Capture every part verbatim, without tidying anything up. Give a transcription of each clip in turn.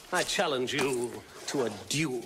I challenge you to a duel.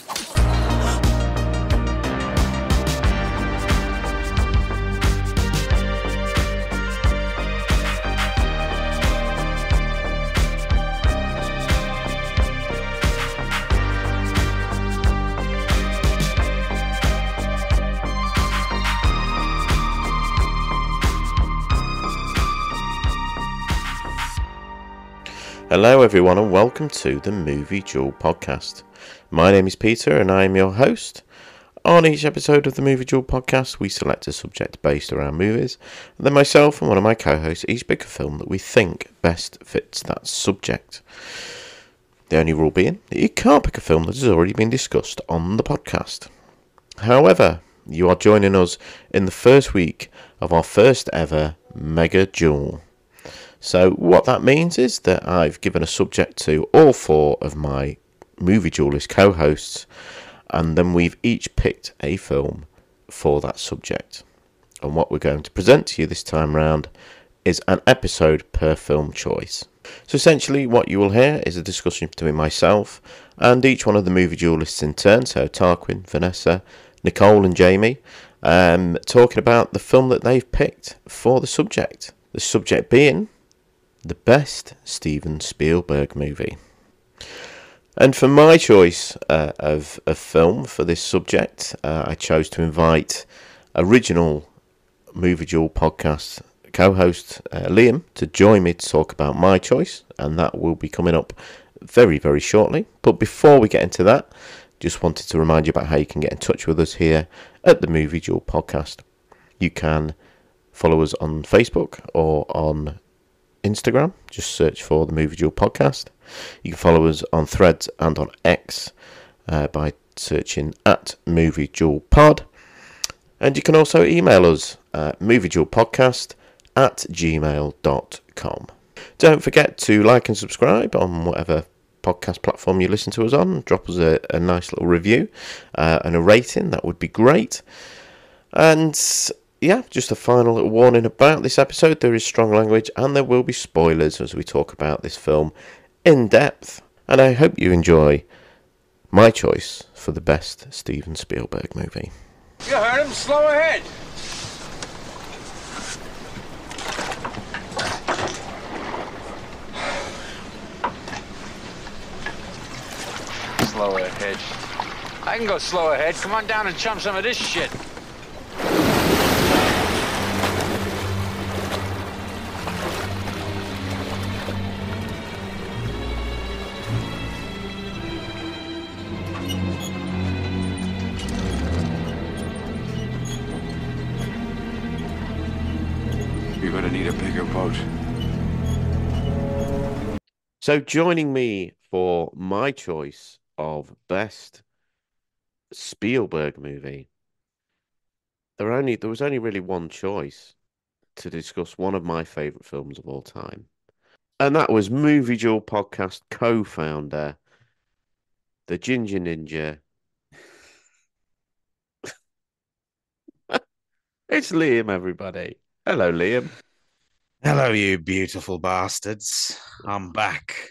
Hello everyone and welcome to the Movie Duel podcast. My name is Peter and I am your host. On each episode of the Movie Duel podcast we select a subject based around movies, and then myself and one of my co-hosts each pick a film that we think best fits that subject. The only rule being that you can't pick a film that has already been discussed on the podcast. However, you are joining us in the first week of our first ever Mega Duel. So what that means is that I've given a subject to all four of my Movie Duelist co-hosts, and then we've each picked a film for that subject. And what we're going to present to you this time round is an episode per film choice. So essentially what you will hear is a discussion between myself and each one of the Movie Duelists in turn, so Tarquin, Vanessa, Nicole and Jamie, um, talking about the film that they've picked for the subject. The subject being the best Steven Spielberg movie. And for my choice uh, of a film for this subject, uh, I chose to invite original Movie Duel podcast co-host uh, Liam to join me to talk about my choice, and that will be coming up very, very shortly. But before we get into that, just wanted to remind you about how you can get in touch with us here at the Movie Duel podcast. You can follow us on Facebook or on Instagram, just search for the Movie Duel podcast. You can follow us on Threads and on X uh, by searching at Movie Duel Pod, and you can also email us at movieduelpodcast at gmail dot com. Don't forget to like and subscribe on whatever podcast platform you listen to us on. Drop us a, a nice little review uh, and a rating, that would be great. And yeah, just a final little warning about this episode. There is strong language and there will be spoilers as we talk about this film in depth. And I hope you enjoy my choice for the best Steven Spielberg movie. You heard him. Slow ahead. Slow ahead. I can go slow ahead. Come on down and chump some of this shit. You're gonna need a bigger boat. So joining me for my choice of best Spielberg movie, there only there was only really one choice to discuss one of my favourite films of all time. And that was Movie Duel podcast co-founder, the Ginger Ninja. It's Liam, everybody. Hello, Liam. Hello, you beautiful bastards. I'm back.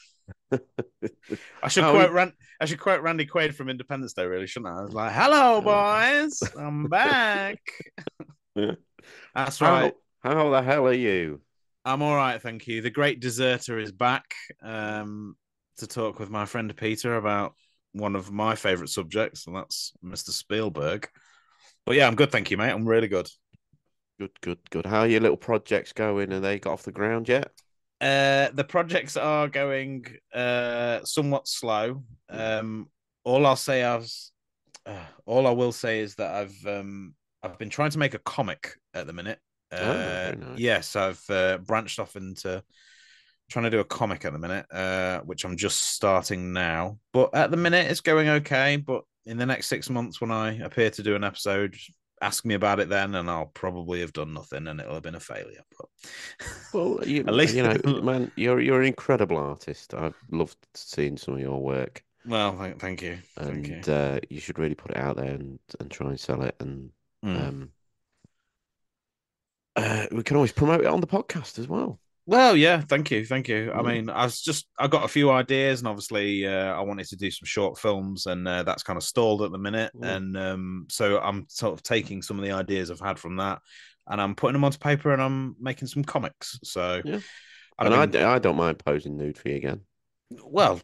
I should Oh, quote Ran- I should quote Randy Quaid from Independence Day, really, shouldn't I? I was like, "Hello, boys, I'm back." That's right. How, how the hell are you? I'm all right, thank you. The Great Deserter is back um, to talk with my friend Peter about one of my favourite subjects, and that's Mister Spielberg. But yeah, I'm good, thank you, mate. I'm really good. Good, good, good. How are your little projects going? Are they got off the ground yet? Uh, the projects are going uh, somewhat slow. Um, all I'll say, I've, uh, all I will say is that I've um, I've been trying to make a comic at the minute. Uh, oh, very nice. Yes, I've uh, branched off into trying to do a comic at the minute, uh, which I'm just starting now. But at the minute, it's going okay. But in the next six months, when I appear to do an episode, ask me about it then, and I'll probably have done nothing, and it'll have been a failure. But well, you, at least you know, man, you're you're an incredible artist. I've loved seeing some of your work. Well, thank, thank you, and thank you. Uh, you should really put it out there and, and try and sell it. And mm. um, uh, we can always promote it on the podcast as well. Well, yeah, thank you, thank you. I Yeah. mean, I was just I got a few ideas, and obviously, uh, I wanted to do some short films, and uh, that's kind of stalled at the minute. Mm. And um, so I'm sort of taking some of the ideas I've had from that, and I'm putting them onto paper, and I'm making some comics. So Yeah. I'd have And I, been d- I don't mind posing nude for you again. well,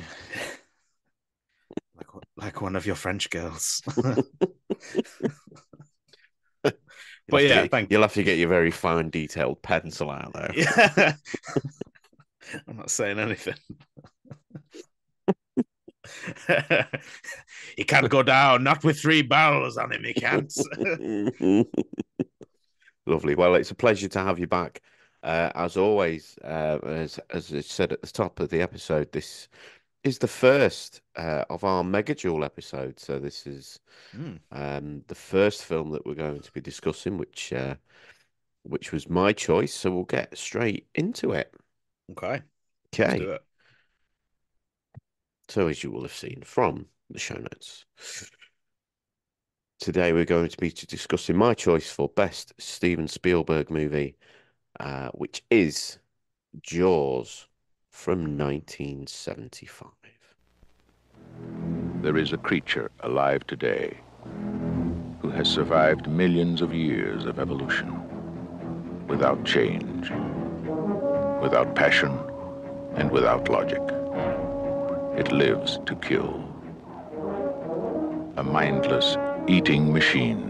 like like one of your French girls. You'll But have to yeah, get thank you'll have to get your very fine detailed pencil out though. yeah. I'm not saying anything. He can't go down, not with three barrels on him, he can't. Lovely. Well, it's a pleasure to have you back. Uh, as always, uh, as as I said at the top of the episode, this is the first uh, of our Mega Duel episodes. So this is Mm, um, the first film that we're going to be discussing, which uh, which was my choice. So we'll get straight into it. okay, let's do Okay. it. So as you will have seen from the show notes, today we're going to be discussing my choice for best Steven Spielberg movie, uh, which is Jaws from nineteen seventy-five. There is a creature alive today who has survived millions of years of evolution without change, without passion, and without logic. It lives to kill. A mindless eating machine.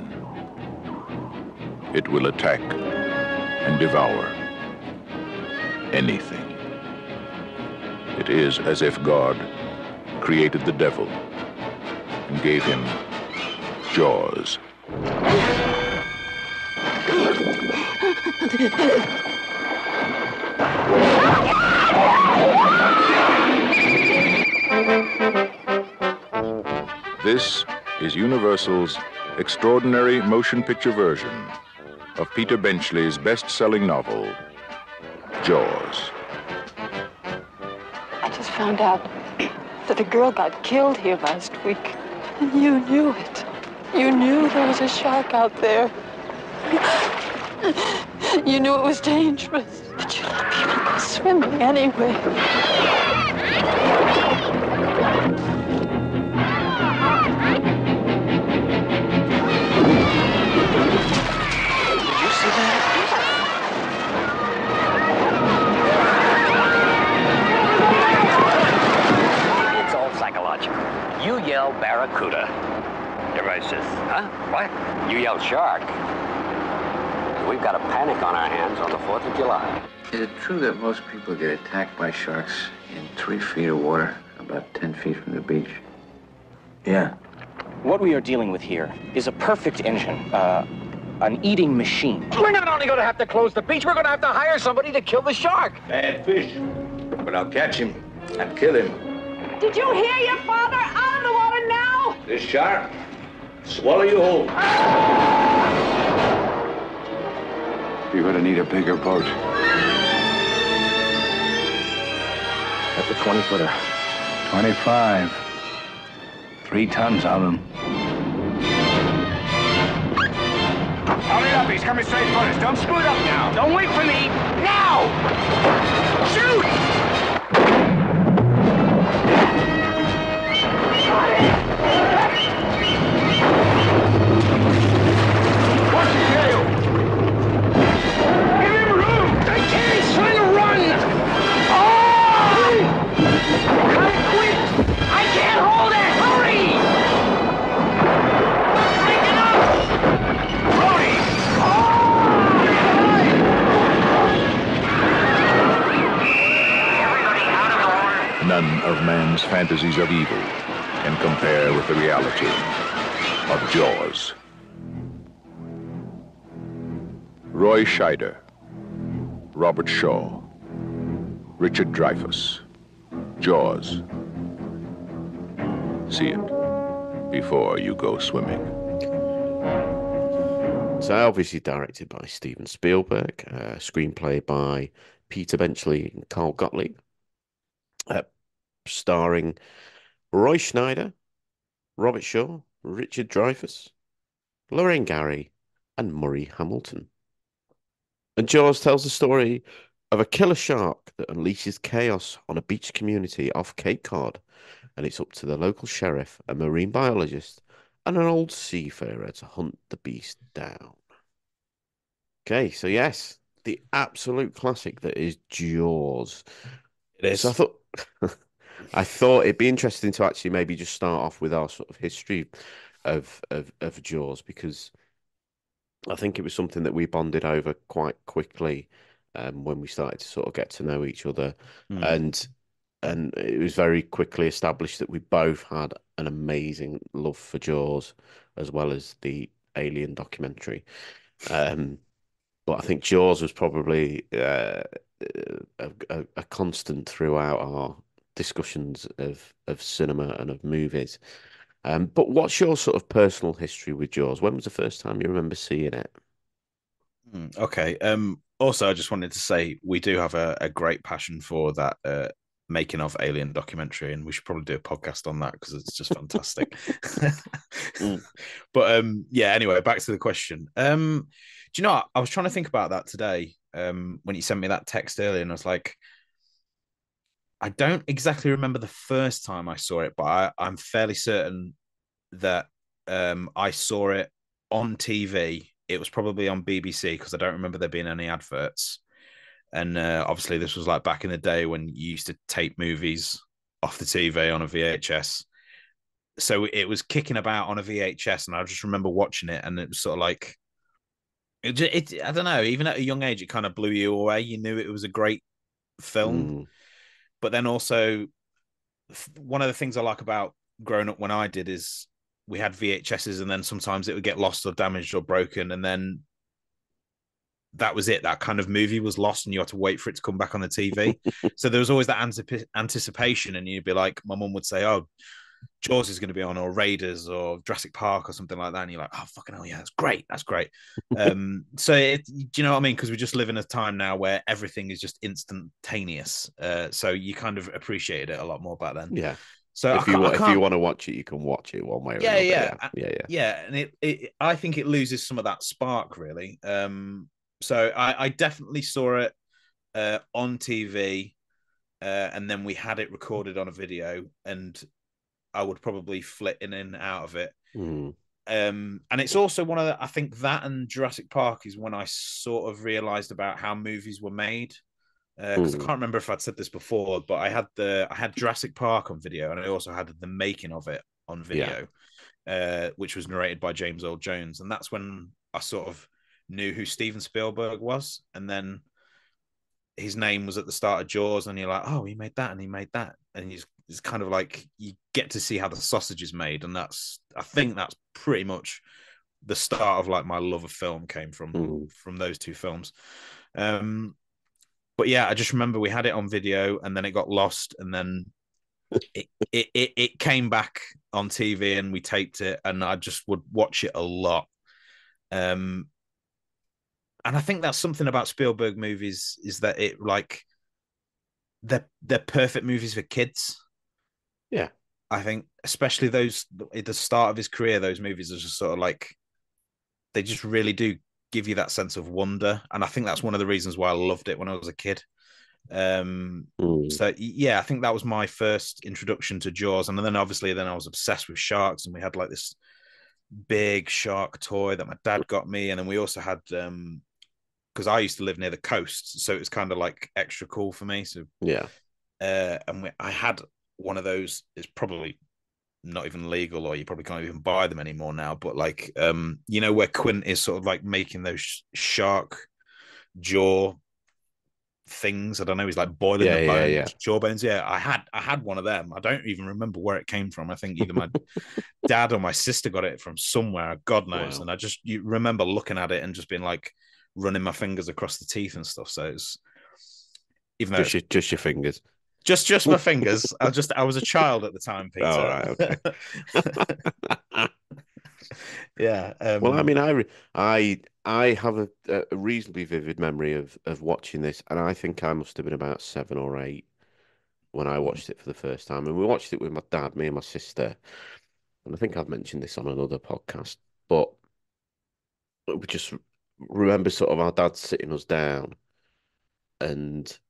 It will attack and devour anything. It is as if God created the devil and gave him jaws. This is Universal's extraordinary motion picture version of Peter Benchley's best-selling novel, Jaws. I just found out that a girl got killed here last week. And you knew it. You knew there was a shark out there. You knew it was dangerous. But you let people go swimming anyway. Did you see that? It's all psychological. You yell barracuda. Everybody says, huh? What? You yell shark. We've got a panic on our hands on the fourth of July. Is it true that most people get attacked by sharks in three feet of water, about ten feet from the beach? Yeah. What we are dealing with here is a perfect engine, uh, an eating machine. We're not only going to have to close the beach, we're going to have to hire somebody to kill the shark. Bad fish. But I'll catch him and kill him. Did you hear your father? Out of the water now! This shark, swallow you whole. You're gonna need a bigger boat. That's a twenty-footer. twenty-five. Three tons of them. Hurry up, he's coming straight for us. Don't screw it up now. Don't wait for me. Now! Shoot! What's the deal? Give him room! I can't! He's trying to run! Oh! Come quick! I can't hold it! Hurry! Break it up! Brody! Everybody out of the water! None of man's fantasies of evil can compare with the reality of Jaws. Roy Scheider, Robert Shaw, Richard Dreyfuss, Jaws. See it before you go swimming. So obviously directed by Steven Spielberg, uh, screenplay by Peter Benchley and Carl Gottlieb, uh, starring Roy Schneider, Robert Shaw, Richard Dreyfuss, Lorraine Gary, and Murray Hamilton. And Jaws tells the story of a killer shark that unleashes chaos on a beach community off Cape Cod, and it's up to the local sheriff, a marine biologist, and an old seafarer to hunt the beast down. Okay, so yes, the absolute classic that is Jaws. It So I is. thought I thought it'd be interesting to actually maybe just start off with our sort of history of of, of Jaws, because I think it was something that we bonded over quite quickly um, when we started to sort of get to know each other, Hmm. and and it was very quickly established that we both had an amazing love for Jaws, as well as the Alien documentary. Um, but I think Jaws was probably uh, a, a, a constant throughout our discussions of of cinema and of movies. Um, but what's your sort of personal history with Jaws? When was the first time you remember seeing it? Hmm, Okay. Um. Also, I just wanted to say we do have a, a great passion for that uh, making of Alien documentary, and we should probably do a podcast on that because it's just fantastic. Mm. But um, yeah. Anyway, back to the question. Um, do you know what? I was trying to think about that today. Um, when you sent me that text earlier, and I was like, I don't exactly remember the first time I saw it, but I, I'm fairly certain that um, I saw it on T V. It was probably on B B C because I don't remember there being any adverts. And uh, obviously, this was like back in the day when you used to tape movies off the T V on a V H S. So it was kicking about on a V H S, and I just remember watching it, and it was sort of like it. it I don't know. Even at a young age, it kind of blew you away. You knew it was a great film, Mm. but then also one of the things I like about growing up when I did is we had V H Ss, and then sometimes it would get lost or damaged or broken, and then that was it. That kind of movie was lost, and you had to wait for it to come back on the T V. So there was always that antip- anticipation, and you'd be like, my mum would say, "Oh, Jaws is going to be on, or Raiders, or Jurassic Park, or something like that," and you're like, "Oh, fucking hell, yeah, that's great, that's great." Um, so it, do you know what I mean? Because we just live in a time now where everything is just instantaneous. Uh, so you kind of appreciated it a lot more back then. Yeah. So I If you can't, I wa- if you can't want to watch it, you can watch it one way or yeah, another. yeah, Yeah. uh, Yeah. Yeah. yeah, and it, it, I think it loses some of that spark, really. Um, so I, I definitely saw it uh, on T V, uh, and then we had it recorded on a video, and I would probably flit in and out of it. Mm. Um, and it's also one of the, I think that and Jurassic Park is when I sort of realized about how movies were made. Because uh, I Mm. can't remember if I'd said this before, but I had the I had Jurassic Park on video, and I also had the making of it on Yeah. video, uh, which was narrated by James Earl Jones, and that's when I sort of knew who Steven Spielberg was, and then his name was at the start of Jaws, and you're like, oh, he made that, and he made that, and he's it's kind of like you get to see how the sausage is made, and that's I think that's pretty much the start of like my love of film came from Mm. from those two films. Um, but yeah, I just remember we had it on video, and then it got lost, and then it, it it it came back on T V, and we taped it, and I just would watch it a lot. Um, and I think that's something about Spielberg movies is that it like they're they're perfect movies for kids. Yeah. I think, especially those at the start of his career, those movies are just sort of like they just really do give you that sense of wonder, and I think that's one of the reasons why I loved it when I was a kid. Um, Mm. so yeah, I think that was my first introduction to Jaws, and then obviously then I was obsessed with sharks, and we had like this big shark toy that my dad got me, and then we also had um because I used to live near the coast, so it was kind of like extra cool for me. So Yeah. uh, and we, I had one of those. It's probably not even legal, or you probably can't even buy them anymore now. But like um, you know where Quint is sort of like making those shark jaw things. I don't know. He's like boiling Yeah. the Yeah. bone, Yeah. jaw bones. Yeah, I had I had one of them. I don't even remember where it came from. I think either my dad or my sister got it from somewhere. God knows. Wow. And I just you remember looking at it and just being like running my fingers across the teeth and stuff. So it's even though Just it's your just your fingers. just just my fingers. I just I was a child at the time, All Peter. right. Okay. yeah. Well, I Um, mean, I re- I I have a, a reasonably vivid memory of of watching this, and I think I must have been about seven or eight when I watched it for the first time. And we watched it with my dad, me and my sister, and I think I've mentioned this on another podcast, but we just remember sort of our dad sitting us down and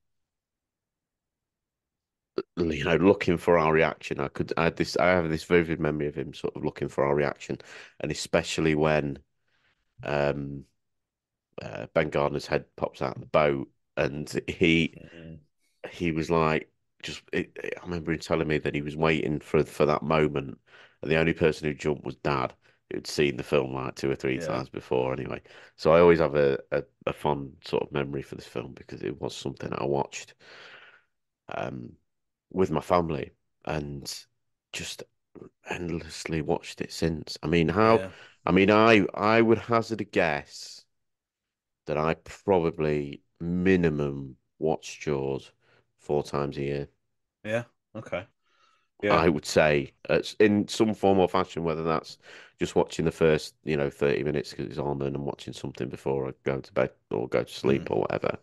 you know, looking for our reaction. I could, I had this, I have this vivid memory of him sort of looking for our reaction, and especially when um, uh, Ben Gardner's head pops out of the boat, and he Mm. he was like, just it, I remember him telling me that he was waiting for for that moment, and the only person who jumped was Dad, who'd seen the film like two or three Yeah. times before. Anyway, so I always have a, a, a fond sort of memory for this film because it was something I watched um with my family and just endlessly watched it since. I mean, how? Yeah. I mean, I I would hazard a guess that I probably minimum watch Jaws four times a year. Yeah. Okay. Yeah. I would say it's in some form or fashion, whether that's just watching the first, you know, thirty minutes because it's on and I'm watching something before I go to bed or go to sleep Mm. or whatever.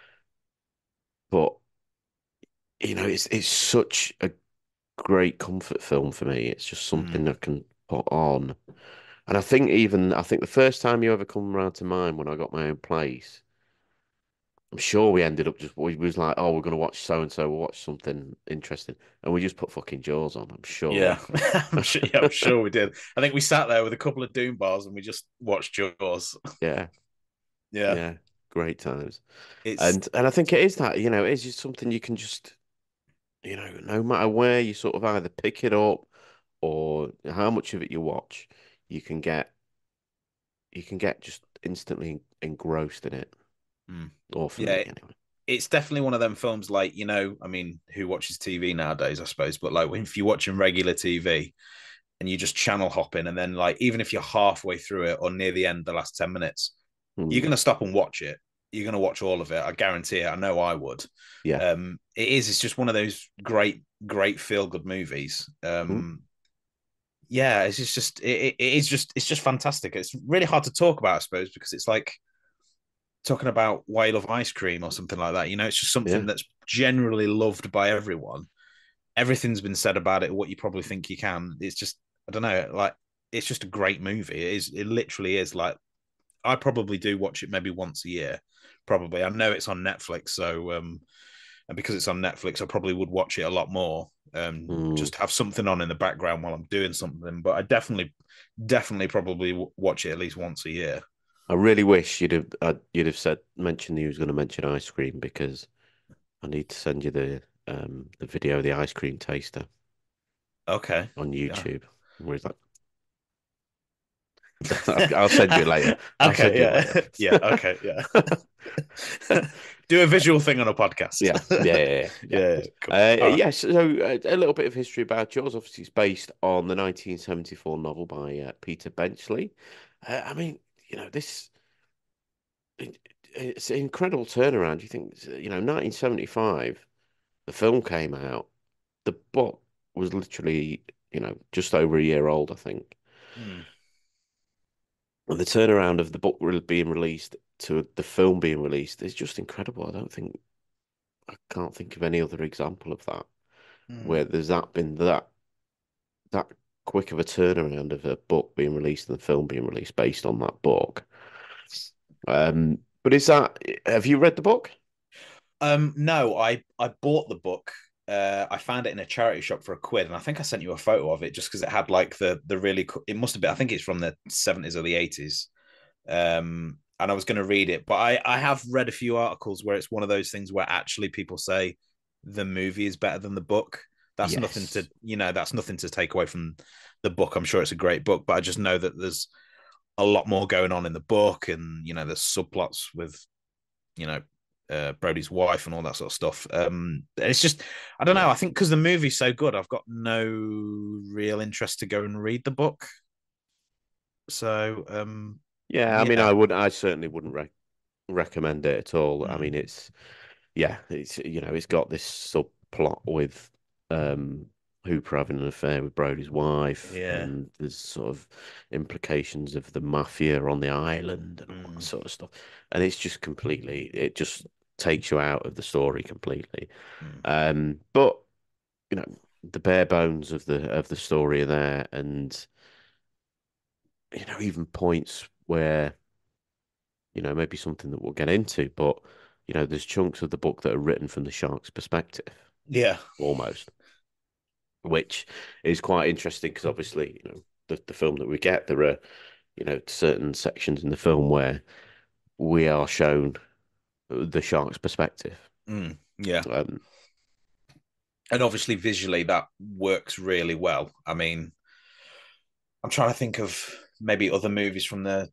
But, you know, it's it's such a great comfort film for me. It's just Mm. something I can put on. And I think even, I think the first time you ever come around to mine when I got my own place, I'm sure we ended up just, we was like, oh, we're going to watch so and so, we'll watch something interesting. And we just put fucking Jaws on, I'm sure. Yeah. I'm sure, yeah, I'm sure we did. I think we sat there with a couple of Doom bars and we just watched Jaws. Yeah, Yeah. yeah, great times. It's And and I think it is that, you know, it's just something you can just, you know, no matter where you sort of either pick it up or how much of it you watch, you can get you can get just instantly engrossed in it. mm. Or for me Yeah, anyway. it's definitely one of them films like, you know, I mean, who watches T V nowadays, I suppose, but like if you're watching regular T V and you just channel hopping and then like even if you're halfway through it or near the end, the last ten minutes, you're Mm, gonna stop and watch it. You're gonna watch all of it. I guarantee it. I know I would. yeah. Um, it is, it's just one of those great, great feel good movies. Mm, Um, yeah, it's just, just it, it is just it's just fantastic. It's really hard to talk about, I suppose, because it's like talking about whale of ice cream or something like that. You know, it's just something yeah. that's generally loved by everyone. Everything's been said about it, what you probably think you can. It's just, I don't know, like it's just a great movie. It is, it literally is like I probably do watch it maybe once a year. Probably. I know it's on Netflix, so um and because it's on Netflix, I probably would watch it a lot more. Um, Mm. just have something on in the background while I'm doing something. But I definitely, definitely, probably watch it at least once a year. I really wish you'd have uh, you'd have said mentioned you was going to mention ice cream because I need to send you the um the video of the ice cream taster Okay. on Yeah. YouTube. Where is that? I'll send you it later. I'll send Okay. you it Yeah. later. Yeah. Okay. Yeah. Do a visual thing on a podcast. Yeah, yeah, yeah, yeah. Yeah. Cool. Uh, All right. yes, so uh, a little bit of history about Jaws. Obviously, it's based on the nineteen seventy-four novel by uh, Peter Benchley. Uh, I mean, you know, this it, it's an incredible turnaround. You think, you know, nineteen seventy-five, the film came out. The book was literally, you know, just over a year old, I think. Hmm. And the turnaround of the book re- being released to the film being released is just incredible. I don't think I can't think of any other example of that Hmm. where there's that been that that quick of a turnaround of a book being released and the film being released based on that book. Um, but is that have you read the book? Um, no, I I bought the book. Uh, I found it in a charity shop for a quid, and I think I sent you a photo of it just because it had like the the really. co- It must have been. I think it's from the seventies or the eighties. Um, and I was going to read it, but I I have read a few articles where it's one of those things where actually people say the movie is better than the book. That's nothing to Yes. you know. That's nothing to take away from the book. I'm sure it's a great book, but I just know that there's a lot more going on in the book, and you know, there's subplots with you know uh, Brody's wife and all that sort of stuff. Um, it's just I don't know. Yeah. I think because the movie's so good, I've got no real interest to go and read the book. So um, Yeah, I mean, yeah, I would, I certainly wouldn't re recommend it at all. I mm, mean, it's, yeah, it's, you know, it's got this subplot with um Hooper having an affair with Brody's wife, yeah, and there's sort of implications of the mafia on the island and all that mm, sort of stuff. And it's just completely, it just takes you out of the story completely. mm, Um, but you know, the bare bones of the of the story are there, and you know, even points where you know, maybe something that we'll get into, but you know, there's chunks of the book that are written from the shark's perspective, Yeah. almost, which is quite interesting because obviously, you know, the, the film that we get, there are, you know, certain sections in the film where we are shown the shark's perspective. Mm, yeah. Um, and obviously visually that works really well. I mean, I'm trying to think of maybe other movies from the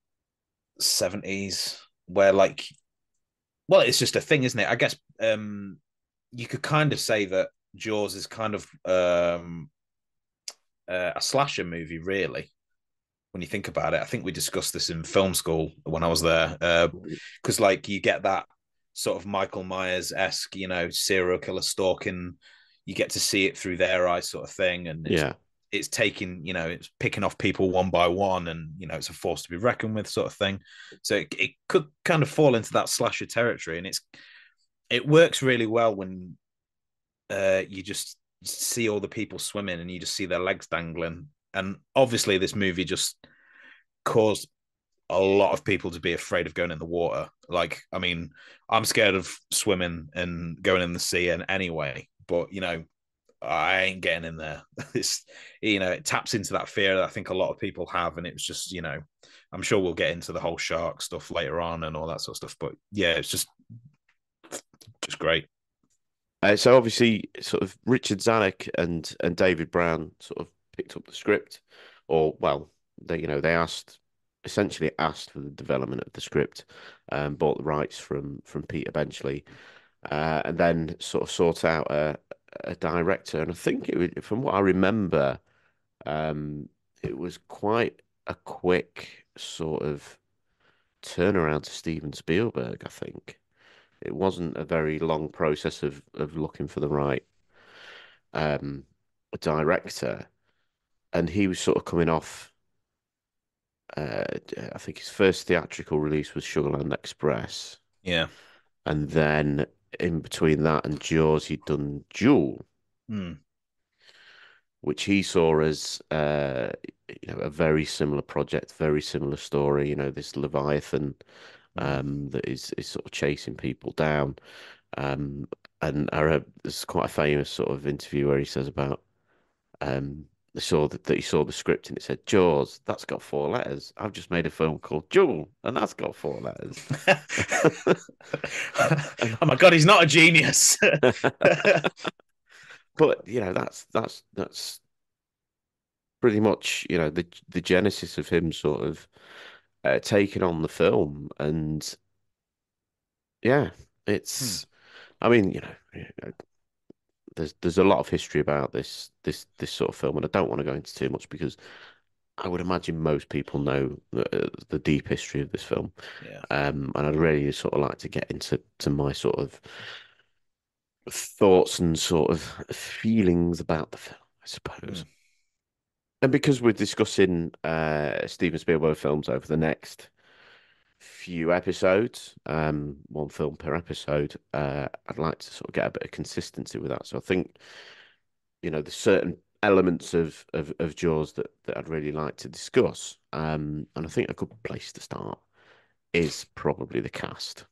seventies where like, well, it's just a thing, isn't it? I guess um, you could kind of say that Jaws is kind of um, uh, a slasher movie, really. When you think about it, I think we discussed this in film school when I was there, because uh, like you get that sort of Michael Myers esque, you know, serial killer stalking. You get to see it through their eyes, sort of thing, and it's, yeah, it's taking, you know, it's picking off people one by one, and you know, it's a force to be reckoned with, sort of thing. So it, it could kind of fall into that slasher territory, and it's it works really well when uh, you just see all the people swimming and you just see their legs dangling. And obviously, this movie just caused a lot of people to be afraid of going in the water. Like, I mean, I'm scared of swimming and going in the sea and anyway, but you know, I ain't getting in there. It's, you know, it taps into that fear that I think a lot of people have. And it was just, you know, I'm sure we'll get into the whole shark stuff later on and all that sort of stuff. But yeah, it's just, just great. Uh, so obviously, sort of Richard Zanuck and and David Brown sort of picked up the script, or well, they you know they asked essentially asked for the development of the script, um, bought the rights from from Peter Benchley, uh, and then sort of sought out a a director. And I think it was, from what I remember, um, it was quite a quick sort of turnaround to Steven Spielberg, I think. It wasn't a very long process of of looking for the right um director, and he was sort of coming off. Uh, I think his first theatrical release was Sugarland Express, Yeah. and then in between that and Jaws, he'd done Duel, Mm. which he saw as uh, you know a very similar project, very similar story. You know, this Leviathan um, that is is sort of chasing people down. Um, and I read there's quite a famous sort of interview where he says about um, they saw that, that he saw the script and it said Jaws. That's got four letters. I've just made a film called Jewel, and that's got four letters. Oh my god, he's not a genius. But you know, that's that's that's pretty much you know the the genesis of him sort of uh, taking on the film, and yeah, Hmm. it's. I mean, you know, there's there's a lot of history about this this this sort of film, and I don't want to go into too much because I would imagine most people know the, the deep history of this film. Yeah. Um, and I'd really sort of like to get into to my sort of thoughts and sort of feelings about the film, I suppose. Mm. And because we're discussing uh, Steven Spielberg films over the next few episodes, um, one film per episode, uh, I'd like to sort of get a bit of consistency with that. So I think, you know, there's certain elements of, of, of Jaws that, that I'd really like to discuss. Um, and I think a good place to start is probably the cast.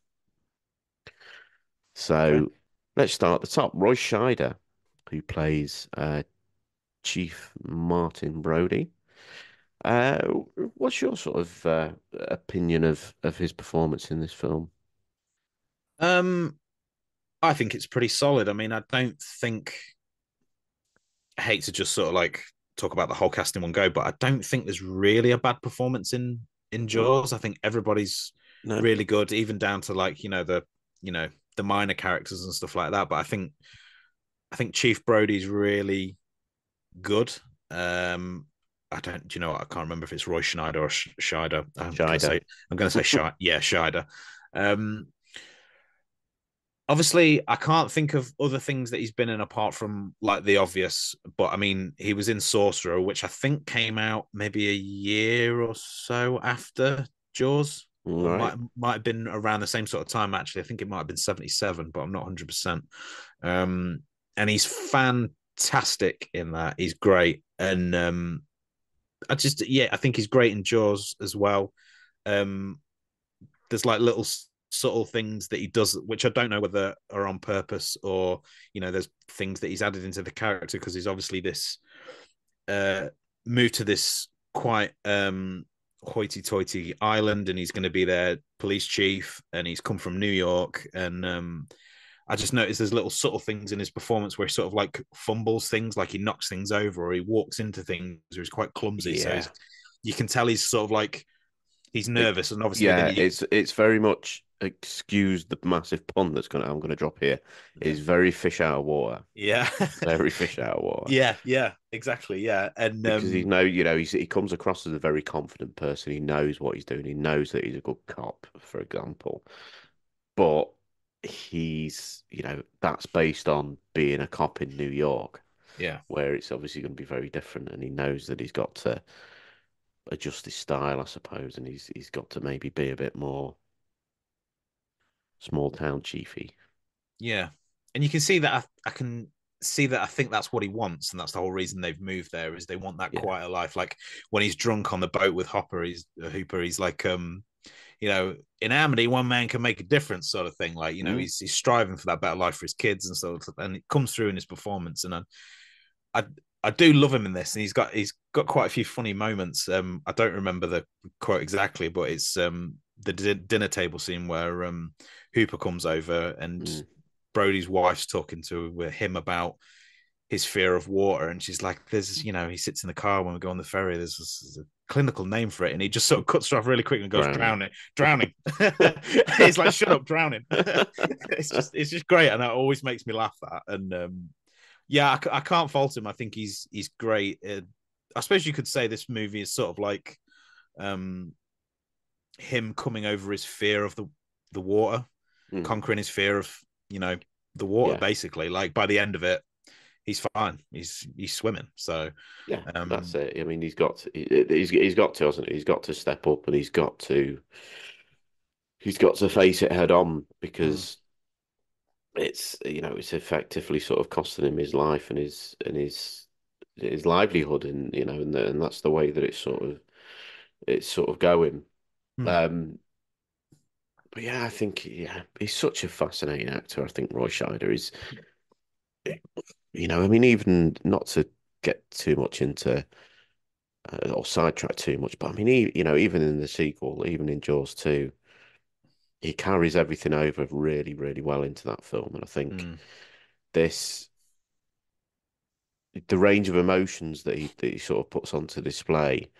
So Okay. let's start at the top. Roy Scheider, who plays uh, Chief Martin Brody. Uh, what's your sort of uh, opinion of of his performance in this film? Um, I think it's pretty solid. I mean, I don't think I hate to just sort of like talk about the whole cast in one go, but I don't think there's really a bad performance in in No, Jaws. I think everybody's no, really good, even down to like, you know, the you know, the minor characters and stuff like that. But I think I think Chief Brody's really good. Um, I don't, do you know what? I can't remember if it's Roy Schneider or Sch- Scheider. I'm gonna Scheider. say, I'm gonna say Scheider. Yeah, Scheider. Um, obviously, I can't think of other things that he's been in apart from like the obvious. But I mean, he was in Sorcerer, which I think came out maybe a year or so after Jaws. All Or right. might might have been around the same sort of time. Actually, I think it might have been seventy-seven, but I'm not one hundred percent. Um, and he's fantastic in that. He's great, and um, I just yeah, I think he's great in Jaws as well. Um, there's like little subtle things that he does, which I don't know whether are on purpose or, you know, there's things that he's added into the character because he's obviously this uh moved to this quite um hoity-toity island, and he's going to be their police chief, and he's come from New York, and um I just noticed there's little subtle things in his performance where he sort of like fumbles things, like he knocks things over or he walks into things, or he's quite clumsy. Yeah. So he's, you can tell he's sort of like he's nervous, it, and obviously yeah, then he, it's it's very much, excuse the massive pun that's gonna I'm gonna drop here, is very fish out of water. yeah, Very fish out of water. yeah, yeah, exactly, yeah, and Because um, he know, you know, he's, he comes across as a very confident person. He knows what he's doing. He knows that he's a good cop, for example. But he's, you know, that's based on being a cop in New York, yeah, where it's obviously going to be very different. And he knows that he's got to adjust his style, I suppose, and he's he's got to maybe be a bit more small town chiefy. yeah, and you can see that I, I can see that I think that's what he wants, and that's the whole reason they've moved there is they want that Yeah. quieter life. Like when he's drunk on the boat with Hopper, he's uh, Hooper, he's like, um, you know, in Amity, one man can make a difference, sort of thing. Like, you know, Mm. he's he's striving for that better life for his kids and so, and it comes through in his performance. And I, I, I do love him in this, and he's got he's got quite a few funny moments. Um, I don't remember the quote exactly, but it's um the di- dinner table scene where um Hooper comes over and Mm. Brody's wife's talking to him about his fear of water, and she's like, "There's, you know, he sits in the car when we go on the ferry. There's, there's a clinical name for it," and he just sort of cuts her off really quick and goes, "Drowning, drowning." He's like, "Shut up, drowning." It's just, it's just great, and it always makes me laugh. That, and um, yeah, I, I can't fault him. I think he's he's great. Uh, I suppose you could say this movie is sort of like um, him coming over his fear of the the water, Mm. conquering his fear of, you know, the water. Yeah. Basically, like by the end of it, he's fine. He's he's swimming. So Yeah, um, that's it. I mean, he's got to, he- he's he's got to, hasn't he? He's got to step up, and he's got to he's got to face it head on, because it's, you know, it's effectively sort of costing him his life and his and his his livelihood, and you know, and the, and that's the way that it's sort of it's sort of going. Hmm. Um, but yeah, I think, yeah, he's such a fascinating actor. I think Roy Scheider is, you know, I mean, even not to get too much into uh, or sidetrack too much, but I mean, he, you know, even in the sequel, even in Jaws two, he carries everything over really, really well into that film. And I think Hmm. this, the range of emotions that he that he sort of puts onto display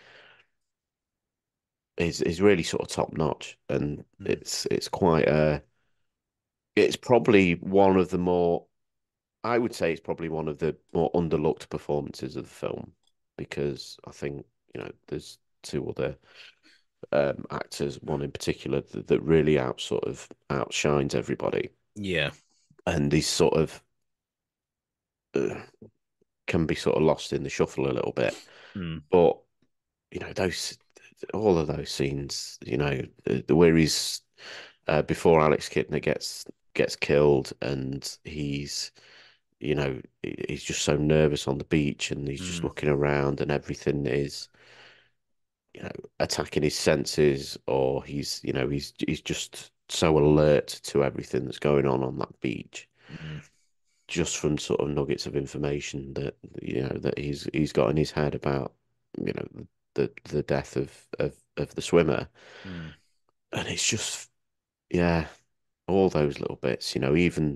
is is really sort of top notch, and Hmm. it's it's quite a, it's probably one of the more, I would say it's probably one of the more underlooked performances of the film, because I think, you know, there's two other um, actors, one in particular that, that really out sort of outshines everybody, yeah, and he's sort of uh, can be sort of lost in the shuffle a little bit. Hmm. But you know, those, all of those scenes, you know, the, the where he's uh, before Alex Kidner gets gets killed, and he's, you know, he- he's just so nervous on the beach, and he's just Hmm. looking around, and everything is, you know, attacking his senses, or he's, you know, he's he's just so alert to everything that's going on on that beach, Hmm. just from sort of nuggets of information that, you know, that he's he's got in his head about, you know, the the death of of of the swimmer, Hmm. and it's just, yeah, all those little bits, you know, even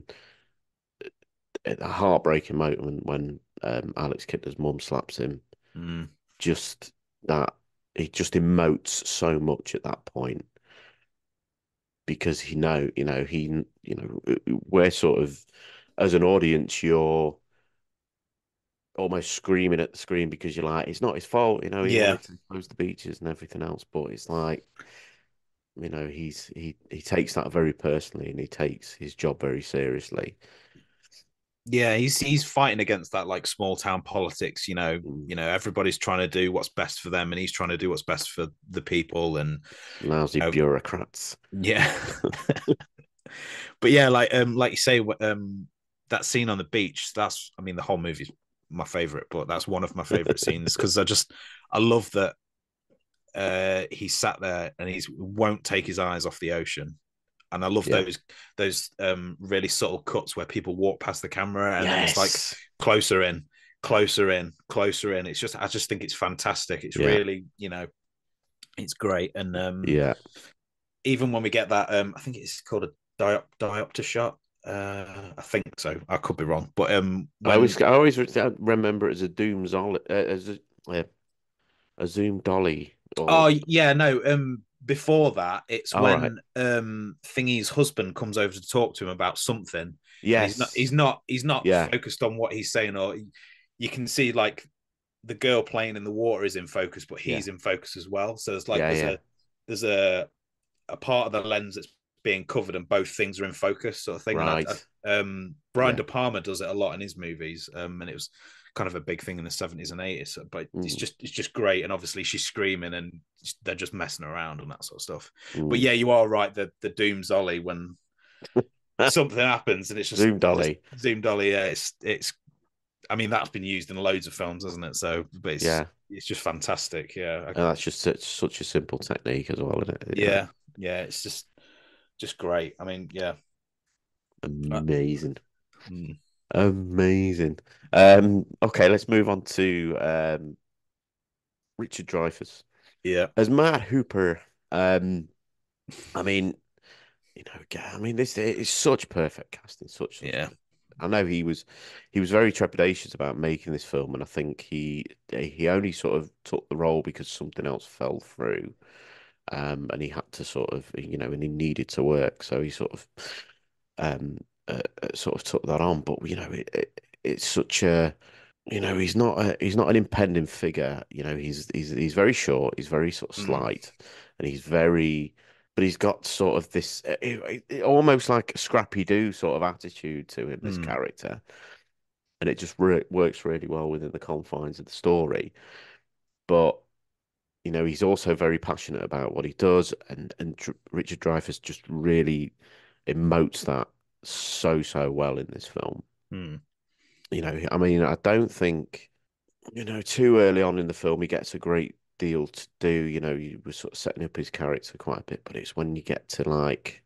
a heartbreaking moment when um, Alex Kidner's mum slaps him, Hmm. just that, he just emotes so much at that point, because he know, you know, he, you know, we're sort of, as an audience, you're almost screaming at the screen, because you're like, it's not his fault, you know, he Yeah, wanted to close the beaches and everything else, but it's like, you know, he's he he takes that very personally, and he takes his job very seriously. yeah. He's he's fighting against that like small town politics. You know, Mm. you know, everybody's trying to do what's best for them, and he's trying to do what's best for the people. And Lousy uh, bureaucrats. yeah, but yeah, like um, like you say, um, that scene on the beach. That's, I mean, the whole movie's my favorite, but that's one of my favorite scenes because I just I love that uh, he sat there and he won't take his eyes off the ocean. and I love Yeah. those those um, really subtle cuts where people walk past the camera and then it's like Yes. closer in, closer in, closer in. It's just I just think it's fantastic. It's Yeah. really, you know, it's great. And um, Yeah. even when we get that, um, I think it's called a diop- diopter shot. Uh, I think so. I could be wrong, but um, I when always, I always remember it as a Doom Zolly, uh, as a, uh, a Zoom Dolly. oh Or yeah, no, um, before that, it's all right. when um Thingy's husband comes over to talk to him about something, and he's not, Yes. he's not, he's not Yeah. focused on what he's saying, or you can see like the girl playing in the water is in focus, but Yeah. he's in focus as well. So it's like Yeah. there's Yeah. a there's a a part of the lens that's being covered and both things are in focus sort of thing. And I, Right. I, um, Brian Yeah. De Palma does it a lot in his movies, um, and it was kind of a big thing in the seventies and eighties. But it's Mm. just it's just great, and obviously she's screaming and they're just messing around and that sort of stuff. But Mm. yeah, you are right. The the Doom Zolly when something happens and it's just Zoom Dolly. Just, Zoom Dolly. Yeah, it's it's. I mean, that's been used in loads of films, hasn't it? So, but it's Yeah. it's just fantastic. Yeah, And that's just such, such a simple technique as well, isn't it? You know, yeah, yeah. It's just just great. I mean, yeah. amazing. Mm. Amazing. Um, okay, let's move on to um, Richard Dreyfuss Yeah. as Matt Hooper. Um, I mean, you know, again, I mean, this is such perfect casting. Such, such. Yeah. I know he was he was very trepidatious about making this film, and I think he he only sort of took the role because something else fell through, um, and he had to sort of, you know, and he needed to work, so he sort of um uh, uh, sort of took that on. But you know, it, it it's such a, you know, he's not a, he's not an impending figure. You know, he's he's he's very short, he's very sort of Mm. slight, and he's very, but he's got sort of this uh, it- it- almost like a Scrappy Doo sort of attitude to him, this Mm. character, and it just re works really well within the confines of the story. But you know, he's also very passionate about what he does, and and Dr Richard Dreyfuss just really emotes that so so well in this film. Mm. You know, I mean, I don't think, you know, too early on in the film he gets a great deal to do. You know, you were sort of setting up his character quite a bit, but it's when you get to like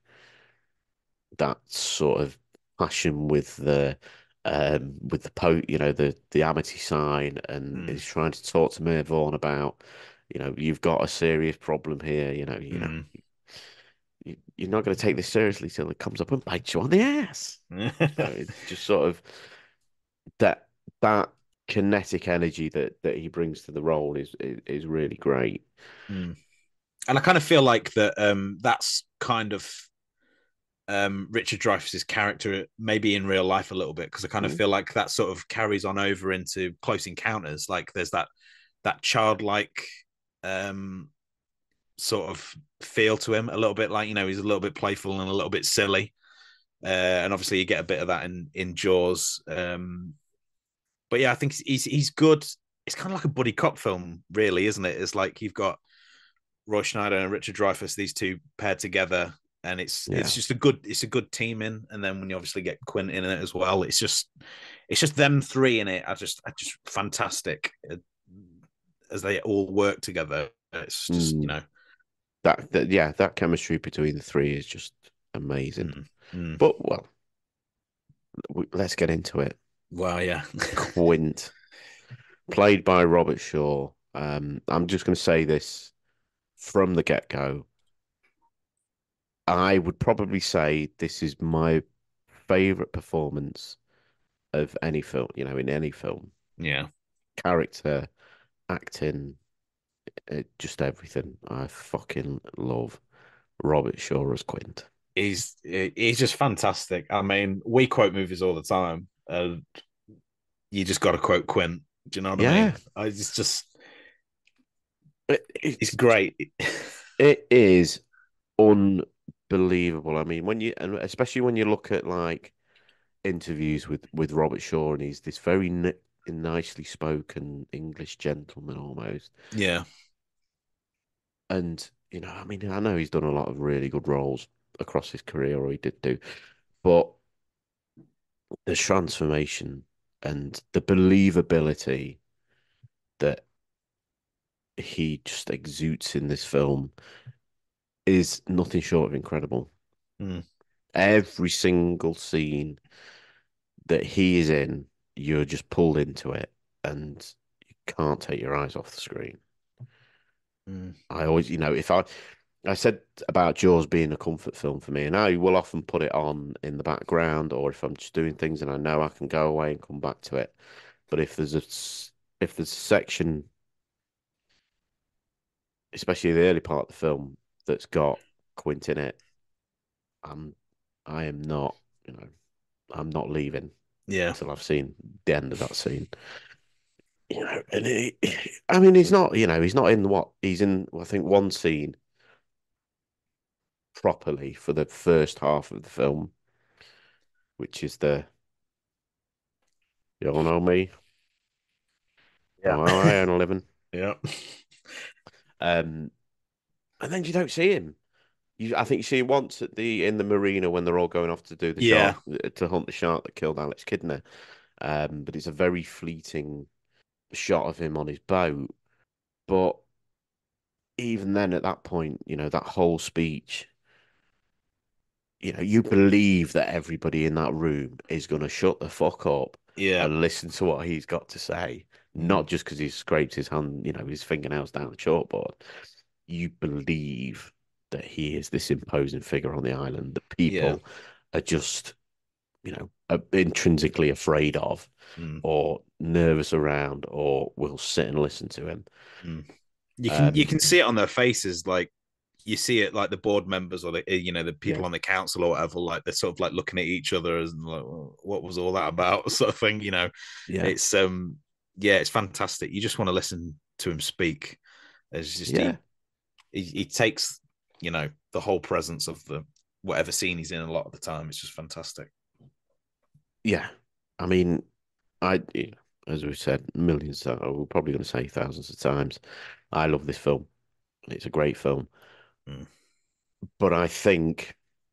that sort of passion with the um with the po you know, the the amity sign, and Mm. he's trying to talk to Mayor Vaughn about, you know, you've got a serious problem here. You know, you know, Mm. you, you're not going to take this seriously till it comes up and bites you on the ass. So it's just sort of that that kinetic energy that that he brings to the role is is, is really great. Mm. And I kind of feel like that um that's kind of um Richard Dreyfuss's character maybe in real life a little bit, because I kind of Mm. feel like that sort of carries on over into Close Encounters. Like there's that that childlike um sort of feel to him a little bit, like, you know, he's a little bit playful and a little bit silly. Uh, and obviously you get a bit of that in in Jaws. Um but yeah, I think he's he's good. It's kind of like a buddy cop film, really, isn't it? It's like you've got Roy Schneider and Richard Dreyfuss, these two paired together, and it's Yeah. it's just a good it's a good team in. And then when you obviously get Quint in it as well, it's just it's just them three in it. I just I just fantastic as they all work together. It's just Mm. you know that, that yeah, that chemistry between the three is just amazing. mm, mm. But well, let's get into it. Well, yeah, Quint, played by Robert Shaw. Um, I'm just going to say this from the get-go. I would probably say this is my favorite performance of any film, you know, in any film. yeah. Character, acting, uh, just everything. I fucking love Robert Shaw as Quint. He's he's just fantastic. I mean, we quote movies all the time, and you just got to quote Quint. Do you know what I Yeah. mean? I it's just It, it's it's great. it is unbelievable. I mean, when you, and especially when you look at like interviews with with Robert Shaw, and he's this very ni nicely spoken English gentleman almost. Yeah. And you know, I mean, I know he's done a lot of really good roles across his career, or he did do, but the transformation and the believability that he just exudes in this film is nothing short of incredible. Mm. Every single scene that he is in, you're just pulled into it, and you can't take your eyes off the screen. Mm. I always, you know, if I, I said about Jaws being a comfort film for me, and I will often put it on in the background, or if I'm just doing things and I know I can go away and come back to it. But if there's a, if there's a section, especially the early part of the film, that's got Quint in it, I'm, I am not, you know, I'm not leaving Yeah. until I've seen the end of that scene. You know, and he, I mean, he's not, you know, he's not in what he's in. I think one scene properly for the first half of the film, which is the you all know me, Yeah. know how I earn a living. Yeah. Um, and then you don't see him. You, I think you see him once at the in the marina when they're all going off to do the Yeah. shark to hunt the shark that killed Alex Kidner. Um, but it's a very fleeting shot of him on his boat. But even then, at that point, you know, that whole speech, you know, you believe that everybody in that room is going to shut the fuck up Yeah. and listen to what he's got to say, Mm. not just because he's scraped his hand, you know, his fingernails down the chalkboard. You believe that he is this imposing figure on the island that Yeah. people are just, you know, are intrinsically afraid of Mm. or nervous around or will sit and listen to him. Mm. You can you Um, can see it on their faces, like you see it like the board members or the you know the people yeah, on the council or whatever, like they're sort of like looking at each other and like, well, what was all that about, sort of thing. You know, yeah, it's um yeah, it's fantastic. You just want to listen to him speak. It's just yeah, he he, he takes you know the whole presence of the whatever scene he's in a lot of the time. It's just fantastic. yeah. I mean, I, you know, as we've said millions, of, we're probably going to say thousands of times, I love this film. It's a great film, Mm. but I think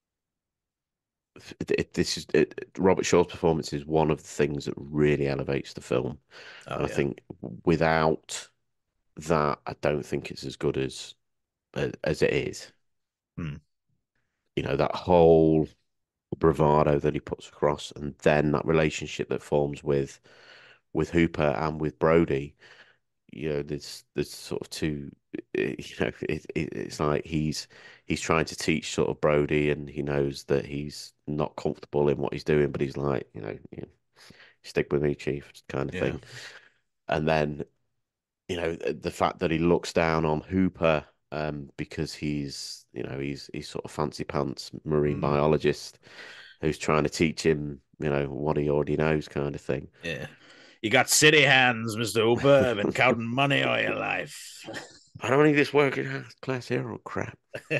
it, it, this is it, Robert Shaw's performance is one of the things that really elevates the film, Oh and I yeah. think without that, I don't think it's as good as as it is. Mm. You know, that whole bravado that he puts across, and then that relationship that forms with with Hooper and with Brody. You know, there's there's sort of two. You know, it, it, it's like he's he's trying to teach sort of Brody, and he knows that he's not comfortable in what he's doing, but he's like, you know, you know stick with me, Chief, kind of Yeah. thing. And then, you know, the fact that he looks down on Hooper, um, because he's, you know, he's he's sort of fancy pants marine Mm. biologist who's trying to teach him, you know, what he already knows, kind of thing. Yeah. You got city hands, Mister Hooper. I've been counting money all your life. I don't need this working class hero crap.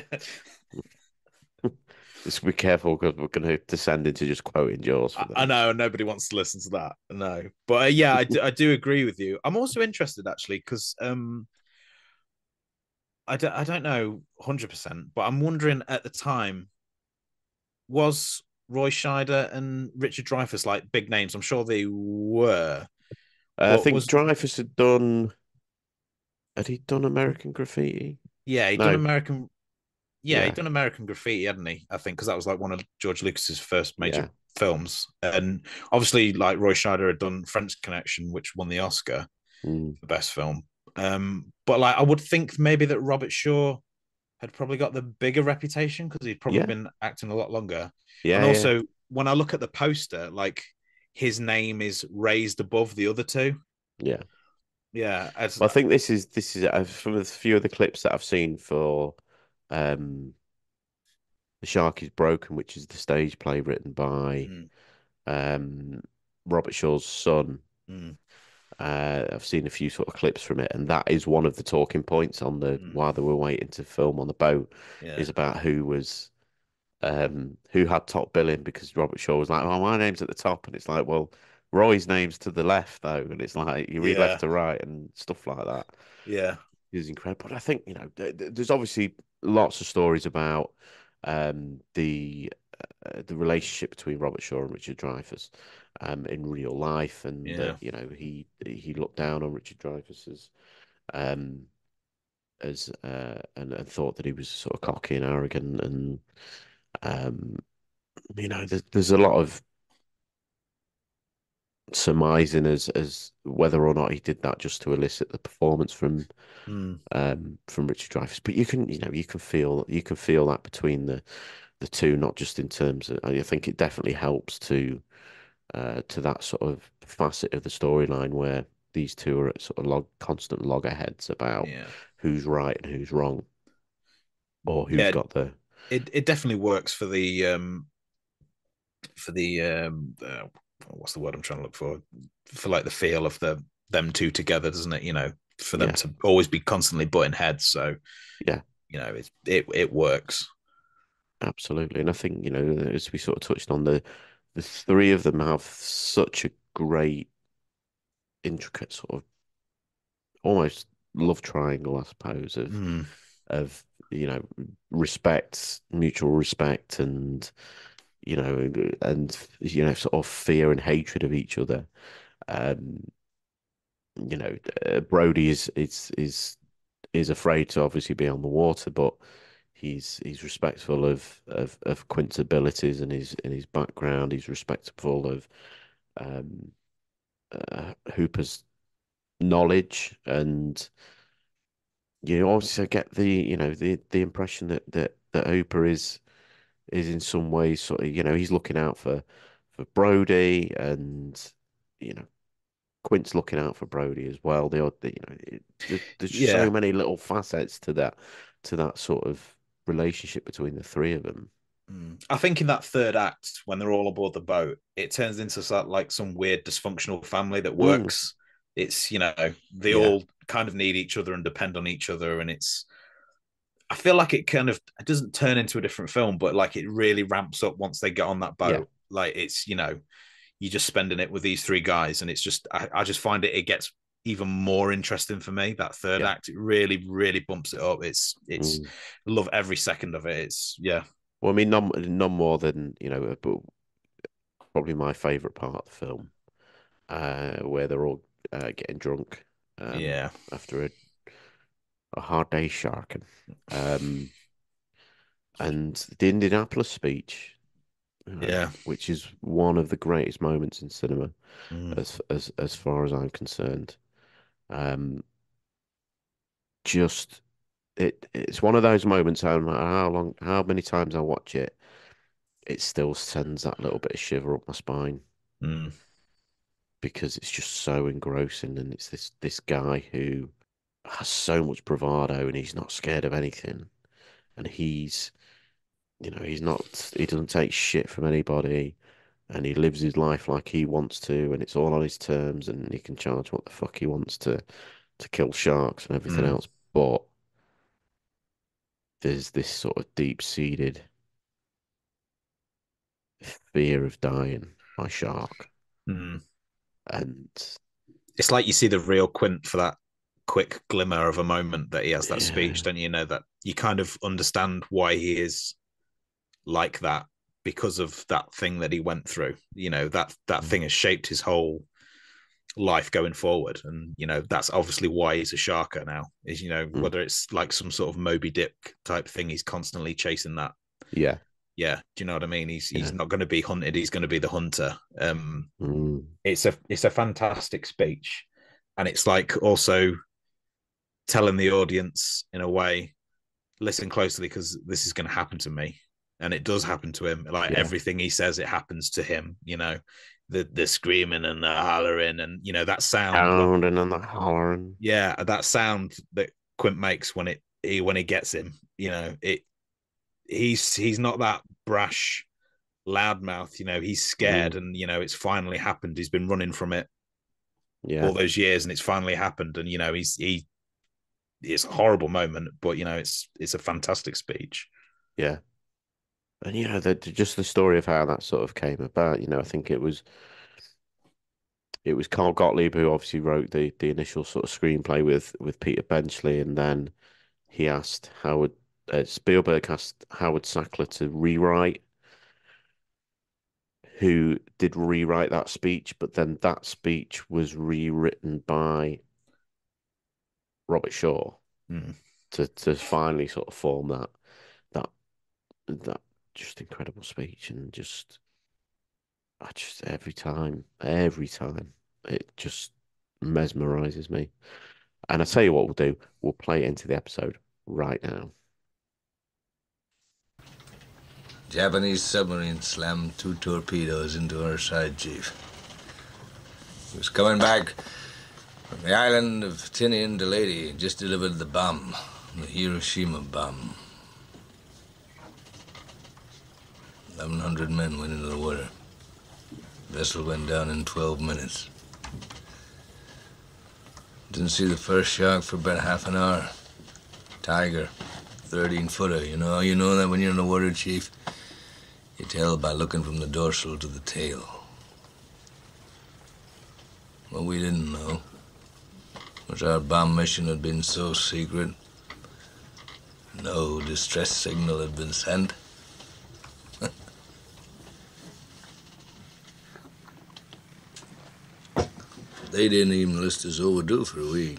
Just be careful because we're going to descend into just quoting Jaws for I, the I next. know nobody wants to listen to that. No, but uh, yeah, I do, I do agree with you. I'm also interested actually because um, I don't, I don't know one hundred percent, but I'm wondering at the time was Roy Scheider and Richard Dreyfuss like big names? I'm sure they were, Uh, I but think was Dreyfus had done. Had he done American Graffiti? yeah, he'd done No. American yeah, he'd Yeah. done American Graffiti, hadn't he? I think because that was like one of George Lucas's first major Yeah. films, and obviously, like Roy Scheider had done French Connection, which won the Oscar Mm. for best film. Um, but like, I would think maybe that Robert Shaw had probably got the bigger reputation because he'd probably Yeah. been acting a lot longer. Yeah. And Yeah. also, when I look at the poster, like his name is raised above the other two. Yeah. Yeah, as Well, I think this is this is uh, from a few of the clips that I've seen for um, The Shark is Broken, which is the stage play written by mm, um, Robert Shaw's son. mm, Uh, I've seen a few sort of clips from it, and that is one of the talking points on the mm, while they were waiting to film on the boat yeah, is about who was um who had top billing because Robert Shaw was like, "Oh, my name's at the top," and it's like, "Well, Roy's name's to the left though," and it's like you read left yeah, to right and stuff like that yeah, is incredible. But I think you know, th th there's obviously lots of stories about um the uh, the relationship between Robert Shaw and Richard Dreyfuss um, in real life, and yeah, that you know he he looked down on Richard Dreyfuss as um as uh, and, and thought that he was sort of cocky and arrogant, and Um, you know, there's, there's a lot of surmising as as whether or not he did that just to elicit the performance from Mm. um from Richard Dreyfuss. But you can, you know, you can feel you can feel that between the the two, not just in terms of. I think it definitely helps to uh to that sort of facet of the storyline where these two are at sort of log constant loggerheads about Yeah. who's right and who's wrong, or who's Yeah, got the it, it definitely works for the um for the um uh, what's the word I'm trying to look for for like the feel of the them two together, doesn't it? You know, for them yeah to always be constantly butting heads. So yeah you know, it it it works. absolutely. And I think, you know, as we sort of touched on, the the three of them have such a great intricate sort of almost love triangle, I suppose, of Mm. of you know respect, mutual respect, and you know, and you know, sort of fear and hatred of each other. Um, you know, uh, Brody is is is is afraid to obviously be on the water, but he's he's respectful of of of Quint's abilities and his and his background. He's respectful of um, uh, Hooper's knowledge, and you also get the you know the the impression that that that Hooper is is in some ways sort of, you know, he's looking out for for Brody, and you know Quint's looking out for Brody as well. They are, you know, it, there, there's just so Yeah. many little facets to that to that sort of relationship between the three of them. Mm. I think in that third act, when they're all aboard the boat, it turns into sort of like some weird dysfunctional family that Mm, works. It's, you know, they yeah, all kind of need each other and depend on each other. And it's, I feel like it kind of, it doesn't turn into a different film, but like it really ramps up once they get on that yeah, boat. Like it's, you know, you're just spending it with these three guys. And it's just, I, I just find it, it gets even more interesting for me. That third yeah. act, it really, really bumps it up. It's, it's, Mm. I love every second of it. It's, yeah. Well, I mean, none, none more than, you know, but probably my favorite part of the film, uh, where they're all uh, getting drunk um, Yeah. after a, a hard day sharking. Um, and the Indianapolis speech, you know, Yeah. which is one of the greatest moments in cinema, Mm. as as as far as I'm concerned. Um, just it it's one of those moments. No matter how long, how many times I watch it, it still sends that little bit of shiver up my spine Mm. because it's just so engrossing, and it's this this guy who has so much bravado, and he's not scared of anything, and he's you know he's not he doesn't take shit from anybody, and he lives his life like he wants to, and it's all on his terms, and he can charge what the fuck he wants to to kill sharks and everything Mm. else. But there's this sort of deep-seated fear of dying by shark, Mm. and It's like you see the real Quint for that quick glimmer of a moment that he has that speech, yeah, don't you? Know that you kind of understand why he is like that because of that thing that he went through. You know, that that thing has shaped his whole life going forward. And, you know, that's obviously why he's a sharker now. Is, you know, mm, whether it's like some sort of Moby Dick type thing, he's constantly chasing that. yeah, Yeah. Do you know what I mean? He's yeah, he's not going to be hunted, he's going to be the hunter. Um mm, it's a it's a fantastic speech. And it's like also telling the audience in a way, listen closely because this is going to happen to me, and it does happen to him. Like yeah. everything he says, it happens to him. You know, the the screaming and the hollering, and you know that sound when, Pounding and the hollering. yeah, that sound that Quint makes when it he, when he gets him. You know, it he's he's not that brash loudmouth. You know, he's scared, Mm, and you know it's finally happened. He's been running from it all yeah, those years, and it's finally happened. And you know, he's he. It's a horrible moment, but you know, it's it's a fantastic speech. yeah. And you know, the, just the story of how that sort of came about. You know, I think it was it was Carl Gottlieb who obviously wrote the the initial sort of screenplay with with Peter Benchley, and then he asked Howard uh, Spielberg asked Howard Sackler to rewrite, who did rewrite that speech, but then that speech was rewritten by Robert Shaw Mm. to to finally sort of form that that that just incredible speech, and just I just every time, every time, it just mesmerizes me. And I tell you what we'll do, we'll play it into the episode right now. Japanese submarine slammed two torpedoes into our side, Chief. He was coming back from the island of Tinian to Leyte, just delivered the bomb, the Hiroshima bomb. eleven hundred men went into the water. The vessel went down in twelve minutes. Didn't see the first shark for about half an hour. Tiger, thirteen footer. You know how you know that when you're in the water, Chief? You tell by looking from the dorsal to the tail. What we didn't know was our bomb mission had been so secret, no distress signal had been sent. They didn't even list us overdue for a week.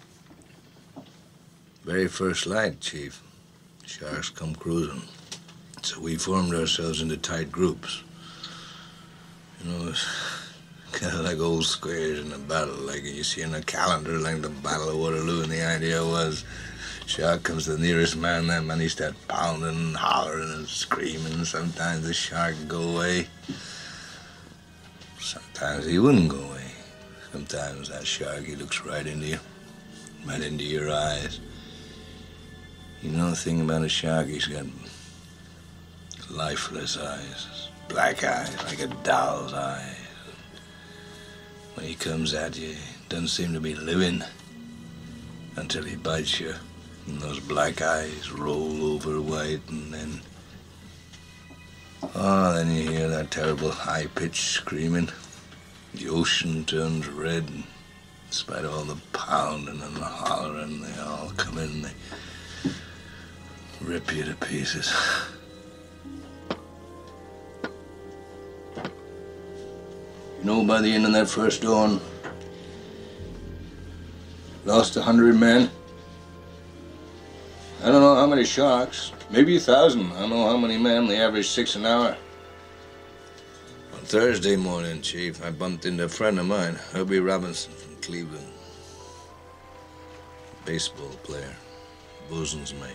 Very first light, Chief. Sharks come cruising. So we formed ourselves into tight groups. You know, it's kind of like old squares in a battle, like you see in a calendar, like the Battle of Waterloo, and the idea was shark comes to the nearest man, that man he start pounding and hollering and screaming. Sometimes the shark would go away. Sometimes he wouldn't go away. Sometimes that shark, he looks right into you, right into your eyes. You know the thing about a shark, he's got lifeless eyes, black eyes, like a doll's eyes. When he comes at you, he doesn't seem to be living until he bites you. And those black eyes roll over white, and then... Oh, then you hear that terrible high-pitched screaming. The ocean turns red. In spite of all the pounding and the hollering, they all come in and they rip you to pieces. You know, by the end of that first dawn, lost a hundred men. I don't know how many sharks, maybe a thousand. I don't know how many men, they average six an hour. On Thursday morning, Chief, I bumped into a friend of mine, Herbie Robinson from Cleveland. Baseball player, bosun's mate.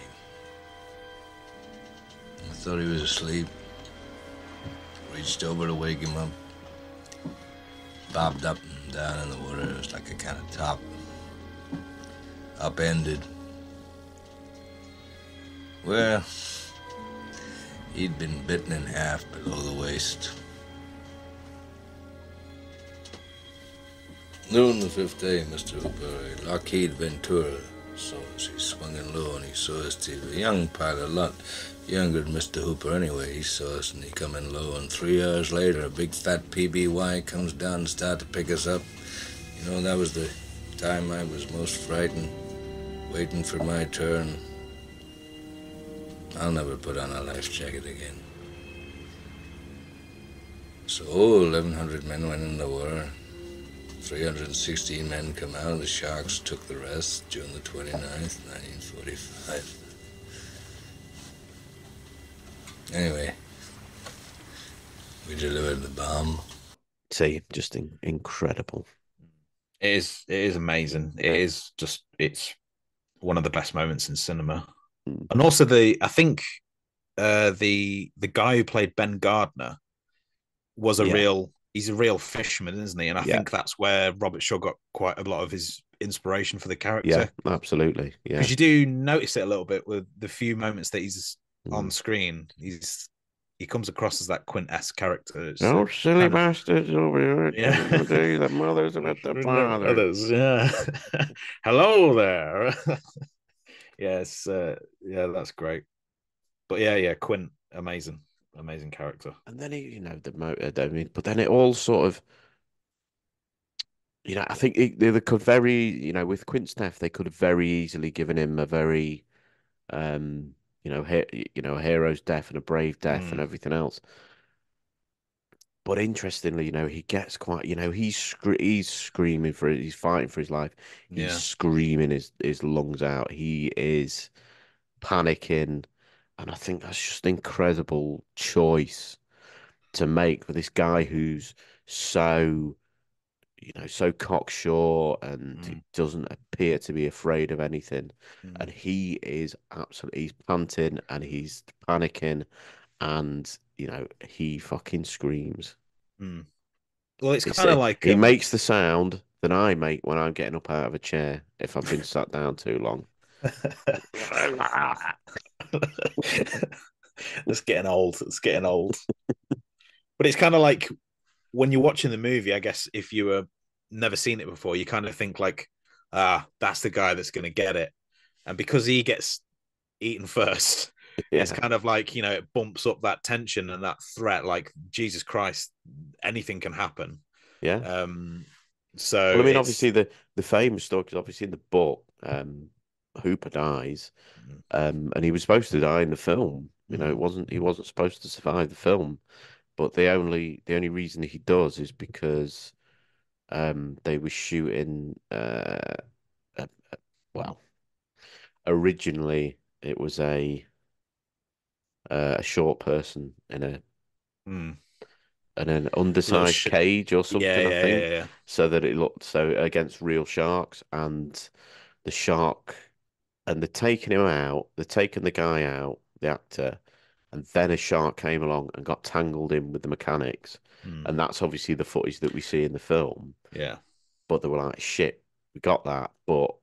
I thought he was asleep. Reached over to wake him up. Bobbed up and down in the water. It was like a kind of top. Upended. Well, he'd been bitten in half below the waist. Noon the fifth day, Mister Hooper, Lockheed Ventura saw us. He swung in low and he saw us too. A young pilot, a lot younger than Mister Hooper anyway. He saw us and he come in low, and three hours later, a big fat P B Y comes down and started to pick us up. You know, that was the time I was most frightened, waiting for my turn. I'll never put on a life jacket again. So, eleven hundred men went in the war. three hundred sixteen men come out. The Sharks took the rest June the twenty-ninth, nineteen forty-five. Anyway, we delivered the bomb. See, just in- incredible. It is. It is amazing. It is just. It's one of the best moments in cinema, Mm. and also the. I think uh, the the guy who played Ben Gardner was a Yeah. real. He's a real fisherman, isn't he? And I Yeah. think that's where Robert Shaw got quite a lot of his inspiration for the character. Yeah, absolutely. Yeah. Because you do notice it a little bit with the few moments that he's Mm. on screen. He's he comes across as that Quint-esque character. It's Oh, silly kind of- bastards over here. Yeah. Today, the mothers and the fathers. Others, yeah. Hello there. Yes, uh, yeah, that's great. But yeah, yeah, Quint, amazing, amazing character. And then, he, you know, the motor, I mean, but then it all sort of, you know, I think it, they, they could very, you know, with Quint's death, they could have very easily given him a very, um, you know, he, you know, a hero's death and a brave death and Mm. everything else. But interestingly, you know, he gets quite, you know, he's scre- he's screaming for it. He's fighting for his life. He's Yeah. screaming his, his lungs out. He is panicking. And I think that's just an incredible choice to make for this guy who's so, you know, so cocksure and Mm. doesn't appear to be afraid of anything. Mm. And he is absolutely, he's panting and he's panicking and, you know, he fucking screams. Mm. Well, it's It's, kind of it, like he um, makes the sound that I make when I'm getting up out of a chair if I've been sat down too long. it's getting old. It's getting old. But it's kind of like when you're watching the movie, I guess if you were never seen it before, you kind of think like, ah, that's the guy that's going to get it. And because he gets eaten first, it's Yeah. kind of like, you know, it bumps up that tension and that threat. Like, Jesus Christ, anything can happen. Yeah. Um, so Well, I mean, it's obviously the the famous stuff is obviously in the book. Um, Hooper dies, um, and he was supposed to die in the film. You know, it mm, wasn't he wasn't supposed to survive the film, but the only the only reason he does is because um they were shooting uh a, a- well, originally it was a uh, a short person in a mm, in an little undersized shit. cage or Yeah, something, I yeah, yeah, think, yeah. so that it looked so against real sharks and the shark and they're taking him out, they're taking the guy out, the actor, and then a shark came along and got tangled in with the mechanics. Mm, And that's obviously the footage that we see in the film. yeah. But they were like, shit, we got that, but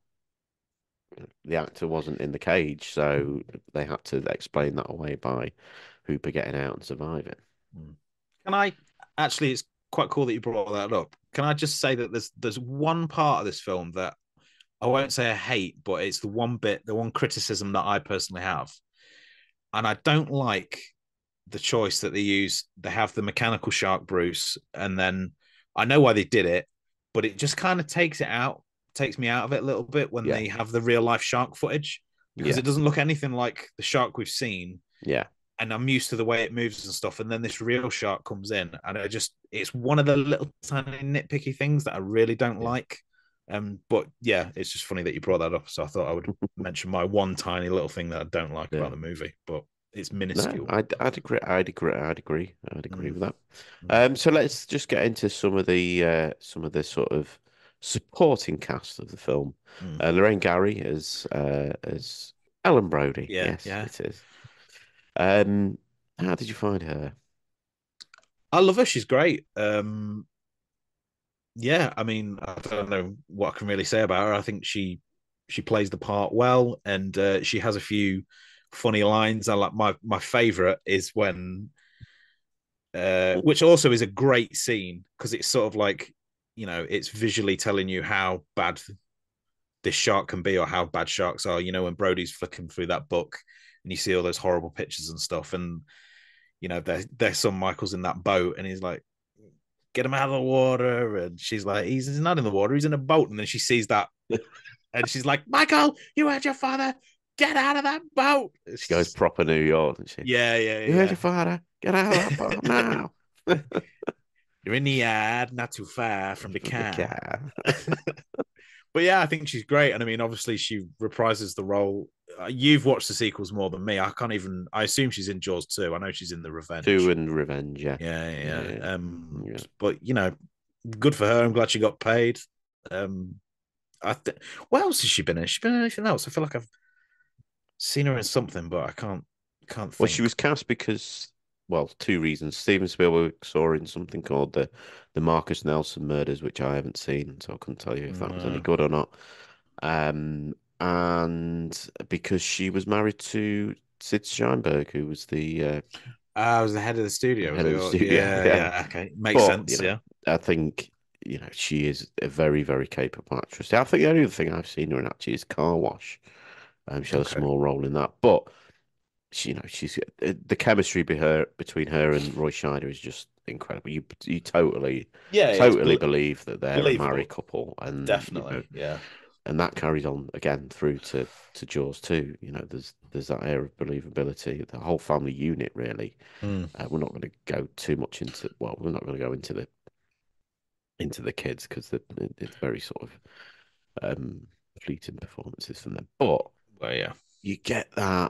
the actor wasn't in the cage, so they had to explain that away by Hooper getting out and surviving. Mm. Can I actually? It's quite cool that you brought that up. Can I just say that there's there's one part of this film that I won't say I hate, but it's the one bit, the one criticism that I personally have, and I don't like the choice that they use. They have the mechanical shark Bruce, and then I know why they did it, but it just kind of takes it out, takes me out of it a little bit when Yeah, they have the real life shark footage because yeah, it doesn't look anything like the shark we've seen, yeah, and I'm used to the way it moves and stuff. And then this real shark comes in, and I just it's one of the little tiny nitpicky things that I really don't yeah. like. Um, but yeah, it's just funny that you brought that up. So I thought I would mention my one tiny little thing that I don't like Yeah. about the movie, but it's No, minuscule. I'd I'd agree. I'd agree. I'd agree. I'd agree Mm, with that. mm. Um, so let's just get into some of the uh, some of the sort of supporting cast of the film. Mm. Uh, Lorraine Gary as uh, as Ellen Brody. Yeah, Yes, yeah. it is. Um, how did you find her? I love her. She's great. Um, yeah, I mean, I don't know what I can really say about her. I think she she plays the part well, and uh, she has a few funny lines. I like my my favorite is when, uh, which also is a great scene because it's sort of like, you know, it's visually telling you how bad this shark can be or how bad sharks are. You know, when Brody's flicking through that book and you see all those horrible pictures and stuff, and you know, there there's some Michael's in that boat, and he's like, get him out of the water. And she's like, he's, he's not in the water, he's in a boat. And then she sees that and she's like, Michael, you heard your father, get out of that boat. It's She goes just, proper New York, doesn't she? yeah, yeah, You heard your yeah. father. Get out of that boat now. You're in the yard, not too far from the From the car. car. But yeah, I think she's great. And I mean, obviously, she reprises the role. Uh, You've watched the sequels more than me. I can't even, I assume she's in Jaws too. I know she's in The Two Revenge. and Revenge. Yeah. Yeah, Yeah. yeah. Yeah. Um, Yeah. but you know, good for her. I'm glad she got paid. Um, I th- what else has she been in? Has she been in anything else? I feel like I've seen her in something, but I can't can't Well, she think. was cast because, well, two reasons. Steven Spielberg saw her in something called the the Marcus Nelson Murders, which I haven't seen, so I couldn't tell you if that was any Uh, good or not. Um, and because she was married to Sid Sheinberg, who was the uh, I was the head of the studio. Was head it? of the Oh, studio. yeah, Yeah, yeah. Okay, makes but you sense. know, Yeah. I think you know she is a very, very capable actress. I think the only other thing I've seen her in actually is Car Wash. Um, she had a Okay. small role in that, but she, you know, she's uh, the chemistry be her, between her and Roy Scheider is just incredible. You you totally Yeah, it's totally bel believe that they're a believable. married couple, and you know, Definitely. Yeah. and that carries on again through to to Jaws too. You know, there's there's that air of believability. The whole family unit, really. Mm. Uh, we're not going to go too much into well, we're not going to go into the into the kids because it's very sort of um fleeting performances from them, but Well, yeah. you get that.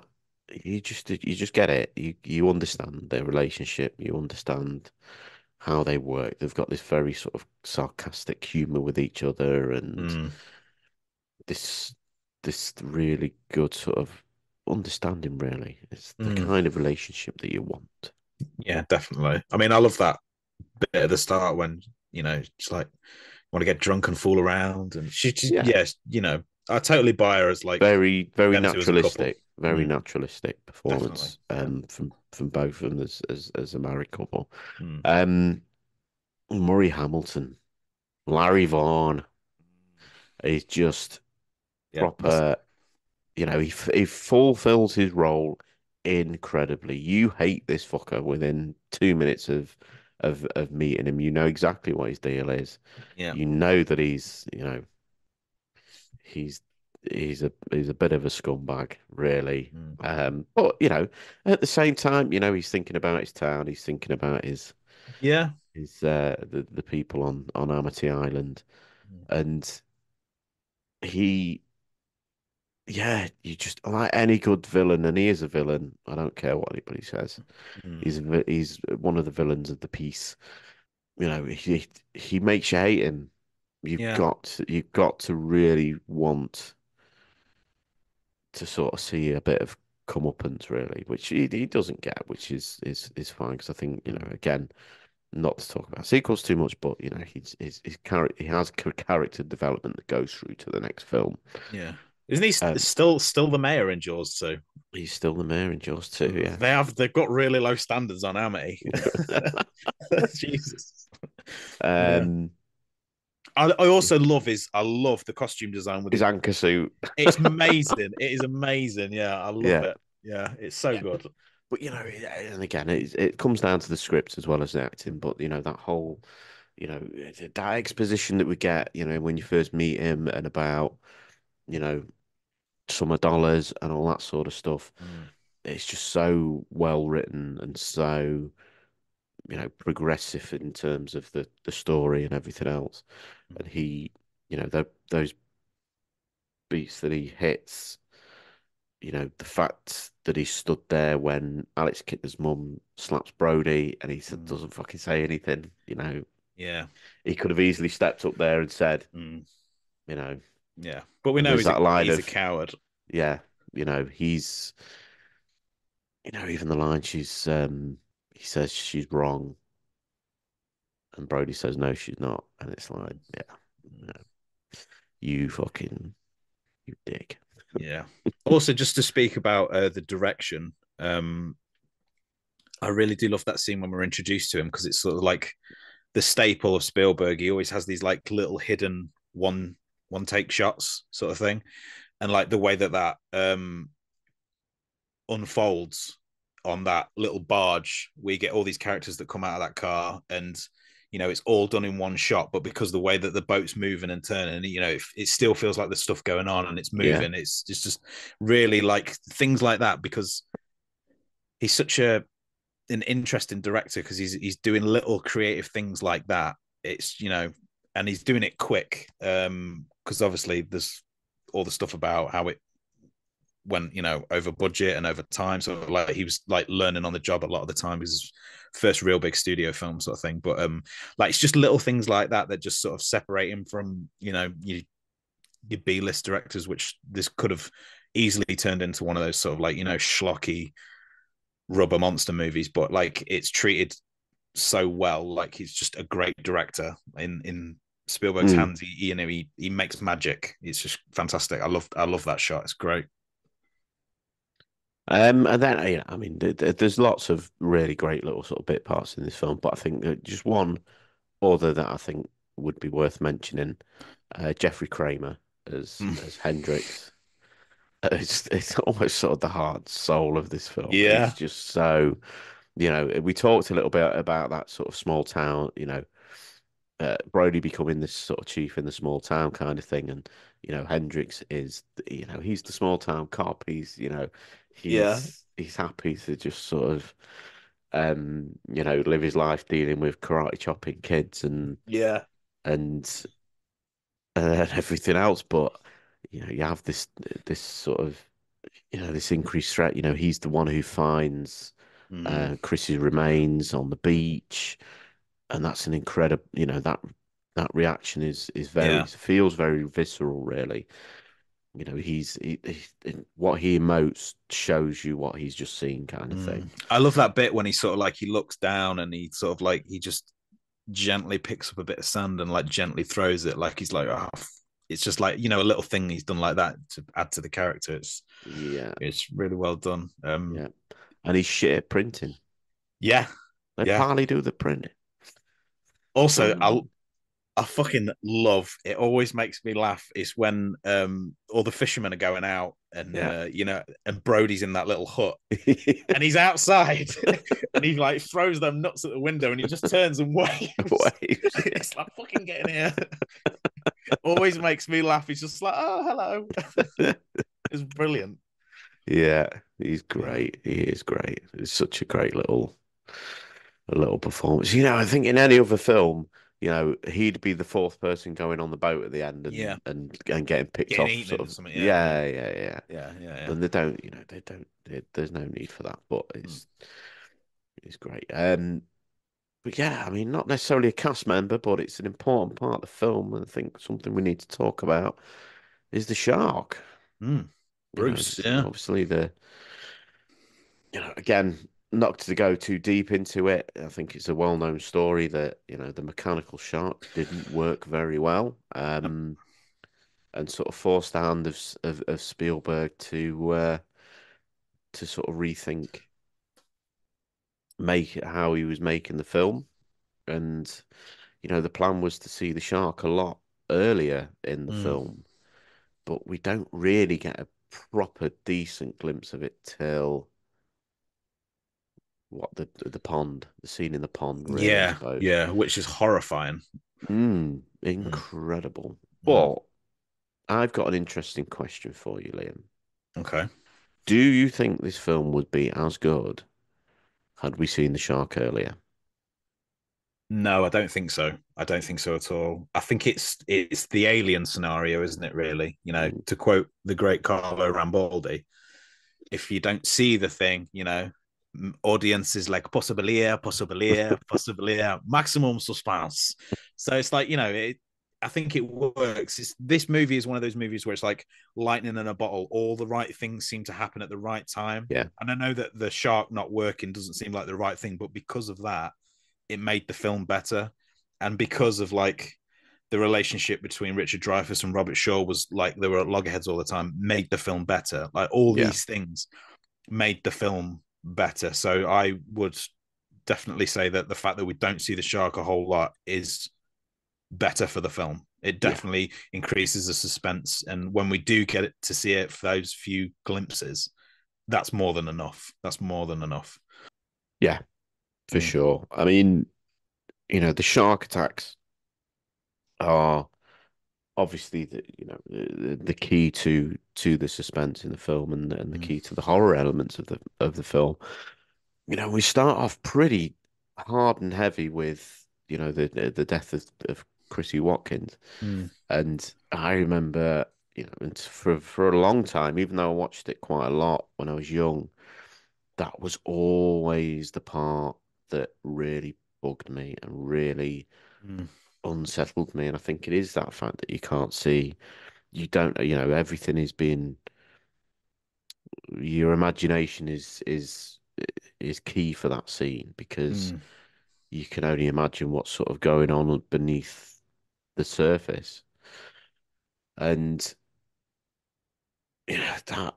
you just you just get it. You you understand their relationship. You understand how they work. They've got this very sort of sarcastic humor with each other, and Mm, this this really good sort of understanding. Really, it's the mm. kind of relationship that you want. Yeah, definitely. I mean, I love that bit at the start when, you know, she's like, want to get drunk and fool around. And she just, Yeah, yes, you know, I totally buy her as like very very them two as a couple. naturalistic, very Mm, naturalistic definitely. performance Yeah. um from from both of them as as, as a married couple. Mm, Um, Murray Hamilton, Larry Vaughn is just yeah. That's, proper. You know, he he fulfills his role incredibly. You hate this fucker within two minutes of of of meeting him. You know exactly what his deal is. yeah. You know that he's, you know, he's he's a he's a bit of a scumbag, really. Mm, Um, but you know, at the same time, you know, he's thinking about his town. He's thinking about his yeah. his uh the the people on on Amity Island, Mm, and he yeah, you just like any good villain, and he is a villain. I don't care what anybody says. mm, He's a, vi- he's one of the villains of the piece. You know, he he makes you hate him. You've yeah. got to, you've got to really want to sort of see a bit of comeuppance, really, which he, he doesn't get, which is is is fine because I think you know Mm, again, not to talk about sequels too much, but you know he's his his character he has character development that goes through to the next film. yeah. Isn't he st- Um, still still the mayor in Jaws too? he's still the mayor in Jaws too, yeah. They have they've got really low standards on Amity. Jesus. Yeah. Um, I, I also love his I love the costume design with his the anchor suit. it's amazing. It is amazing. Yeah, I love Yeah. it. Yeah, it's so Yeah. good. But you know, and again, it it comes down to the script as well as the acting. But you know, that whole, you know, that exposition that we get, you know, when you first meet him and about, you know, summer dollars and all that sort of stuff. Mm, It's just so well written and so, you know, progressive in terms of the the story and everything else. And mm, he, you know, the, those beats that he hits, you know, the fact that he stood there when Alex Kidner's mum slaps Brody and he said, mm. doesn't fucking say anything, you know, Yeah. he could have easily stepped up there and said, Mm, you know, yeah. But we and know there's he's a that line he's a of, coward. yeah, you know, he's, you know, even the line she's, um, he says she's wrong and Brody says, no, she's not. And it's like, Mm, yeah, you mm, know, you fucking, you dick. yeah. Also, just to speak about uh, the direction, um, I really do love that scene when we're introduced to him because it's sort of like the staple of Spielberg. He always has these like little hidden one one take shots sort of thing, and like the way that that um unfolds on that little barge. We get all these characters that come out of that car, and you know it's all done in one shot. But because the way that the boat's moving and turning, you know, it, it still feels like there's stuff going on and it's Yeah. moving. It's it's just really like things like that because he's such a an interesting director because he's he's doing little creative things like that. It's you know, and he's doing it quick um because obviously there's all the stuff about how it went you know over budget and over time, so like he was like learning on the job a lot of the time. His first real big studio film sort of thing, but um like it's just little things like that that just sort of separate him from you know your, your B-list directors, which this could have easily turned into one of those sort of like you know schlocky rubber monster movies, but like it's treated so well. Like he's just a great director in in Spielberg's Mm. hands. He you know he he makes magic. It's just fantastic. I love I love that shot. It's great. Um, and then, you know, I mean, th th there's lots of really great little sort of bit parts in this film, but I think that just one other that I think would be worth mentioning, uh, Jeffrey Kramer as Mm. as Hendrix. Uh, It's it's almost sort of the heart soul of this film. He's Yeah, just so, you know, we talked a little bit about that sort of small town, you know, uh, Brody becoming this sort of chief in the small town kind of thing, and you know Hendrix is, you know, he's the small town cop. He's, you know, yeah, he's he's happy to just sort of, um, you know, live his life dealing with karate chopping kids and yeah, and and everything else. But you know, you have this this sort of you know, this increased threat. You know, he's the one who finds Mm. uh, Chris's remains on the beach, and that's an incredible. You know that that reaction is is very Yeah. feels very visceral, really. You know, he's he, he, what he emotes shows you what he's just seen, kind of Mm. thing. I love that bit when he sort of like he looks down and he sort of like he just gently picks up a bit of sand and like gently throws it, like he's like, oh, it's just like, you know, a little thing he's done like that to add to the character. It's Yeah, it's really well done. Um, yeah, and he's shit at printing. yeah, They yeah. partly do the printing. Also, I Um, I fucking love it. Always makes me laugh. Is when um all the fishermen are going out and yeah. uh, you know, and Brody's in that little hut and he's outside and he like throws them nuts at the window and he just turns and waves. Waves, yeah. It's like fucking get in here. Always makes me laugh. He's just like, oh, hello. It's brilliant. Yeah, he's Yeah. great. He is great. It's such a great little a little performance. You know, I think in any other film, you know, he'd be the fourth person going on the boat at the end Yeah. and and, and getting picked Getting off, eaten sort or of. something. Yeah. Yeah, yeah, yeah. Yeah. Yeah. Yeah. And they don't, you know, they don't. They, there's no need for that, but it's it's great. Um, but yeah, I mean, not necessarily a cast member, but it's an important part of the film, and I think something we need to talk about is the shark. Mm. You know, Bruce. Yeah. obviously the you know, again, not to go too deep into it. I think it's a well-known story that, you know, the mechanical shark didn't work very well, um, and sort of forced the hand of of, of Spielberg to uh, to sort of rethink make how he was making the film. And, you know, the plan was to see the shark a lot earlier in the Mm. film, but we don't really get a proper decent glimpse of it till what the the pond, the scene in the pond, really, I Yeah. suppose. Yeah. Which is horrifying. Mm, Mm. incredible. Mm. But I've got an interesting question for you, Liam. Okay. Do you think this film would be as good had we seen the shark earlier? No, I don't think so. I don't think so at all. I think it's it's the alien scenario, isn't it? Really, you know, Mm, to quote the great Carlo Rambaldi, if you don't see the thing, you know, audience is like possibilia, possibilia, possibilia, maximum suspense. So it's like, you know, it, I think it works. It's, this movie is one of those movies where it's like lightning in a bottle. All the right things seem to happen at the right time. yeah, And I know that the shark not working doesn't seem like the right thing, but because of that, it made the film better. And because of like the relationship between Richard Dreyfuss and Robert Shaw was like they were at loggerheads all the time, made the film better. Like all yeah, these things made the film better. So I would definitely say that the fact that we don't see the shark a whole lot is better for the film. It yeah, definitely increases the suspense. And when we do get it to see it for those few glimpses, that's more than enough. That's more than enough. yeah, for Mm. sure. I mean, you know, the shark attacks are obviously the you know the, the key to to the suspense in the film and and the Mm. key to the horror elements of the of the film. You know, we start off pretty hard and heavy with, you know, the the death of, of Chrissy Watkins. Mm. And I remember, you know, and for for a long time, even though I watched it quite a lot when I was young, that was always the part that really bugged me and really Mm. unsettled me. And I think it is that fact that you can't see, you don't, you know, everything is being, your imagination is is is key for that scene because Mm. you can only imagine what's sort of going on beneath the surface. And you know, that,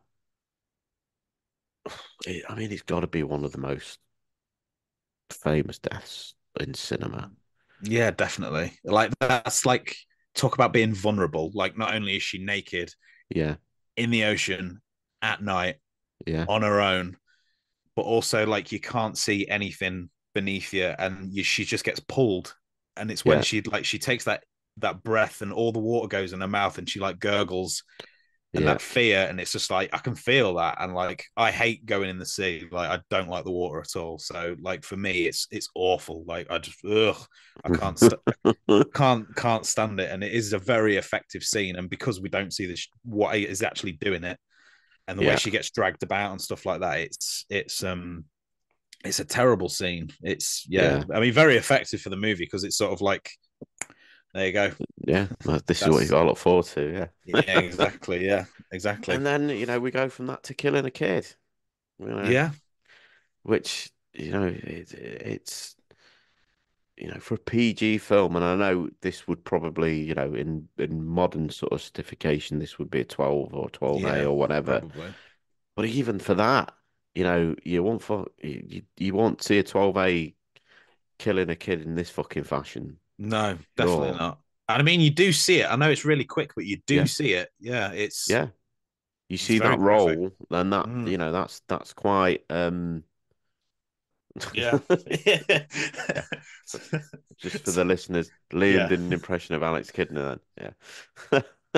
it, I mean, it's got to be one of the most famous deaths in cinema. Yeah, definitely. Like that's like talk about being vulnerable. Like not only is she naked Yeah, in the ocean at night yeah, on her own, but also like you can't see anything beneath you, and you, she just gets pulled. And it's when yeah, she like she takes that that breath, and all the water goes in her mouth, and she like gurgles, and yeah. that fear, and it's just like I can feel that, and like I hate going in the sea. Like I don't like the water at all. So like for me, it's it's awful. Like I just ugh, I can't st- can't can't stand it, and it is a very effective scene. And because we don't see this, what is actually doing it, and the way Yeah. she gets dragged about and stuff like that. It's it's um. It's dragged about and stuff like that. It's it's um it's a terrible scene. It's yeah, Yeah. I mean, very effective for the movie because it's sort of like, there you go. Yeah. Well, this is what you That's got to look forward to. Yeah. yeah, exactly. Yeah, exactly. And then, you know, we go from that to killing a kid, you know, Yeah, which, you know, it, it's, you know, for a P G film, and I know this would probably, you know, in in modern sort of certification, this would be a twelve or twelve A yeah, or whatever. probably. But even for that, you know, you want for you, you won't see a twelve A killing a kid in this fucking fashion. No, definitely Sure. not. And I mean, you do see it. I know it's really quick, but you do Yeah. see it. Yeah, it's Yeah. You it's see very that graphic. role, then that, Mm, you know, that's that's quite um yeah. yeah. Just for the listeners, Liam Yeah. did an impression of Alex Kidner then. Yeah.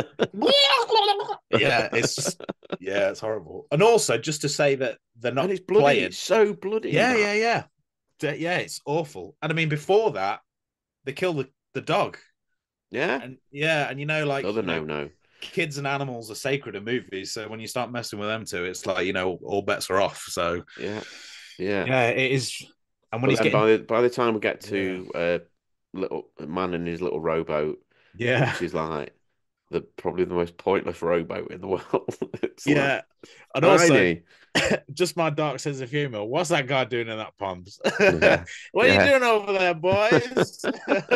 Yeah, it's just yeah, it's horrible. And also, just to say that they're And not it's bloody. playing. It's so bloody Yeah, that. yeah, yeah. D- Yeah, it's awful. And I mean, before that, they kill the, the dog. Yeah. And yeah, and you know, like, Other you know, no no. kids and animals are sacred in movies. So when you start messing with them too, it's like, you know, all bets are off. So Yeah. Yeah. yeah, it is. And when But he's then getting by the by the time we get yeah, to uh little man in his little rowboat, yeah, which is like the probably the most pointless rowboat in the world. It's like yeah. And also, tiny. just my dark sense of humor. What's that guy doing in that pond? Yeah. What are you Yeah. doing over there, boys?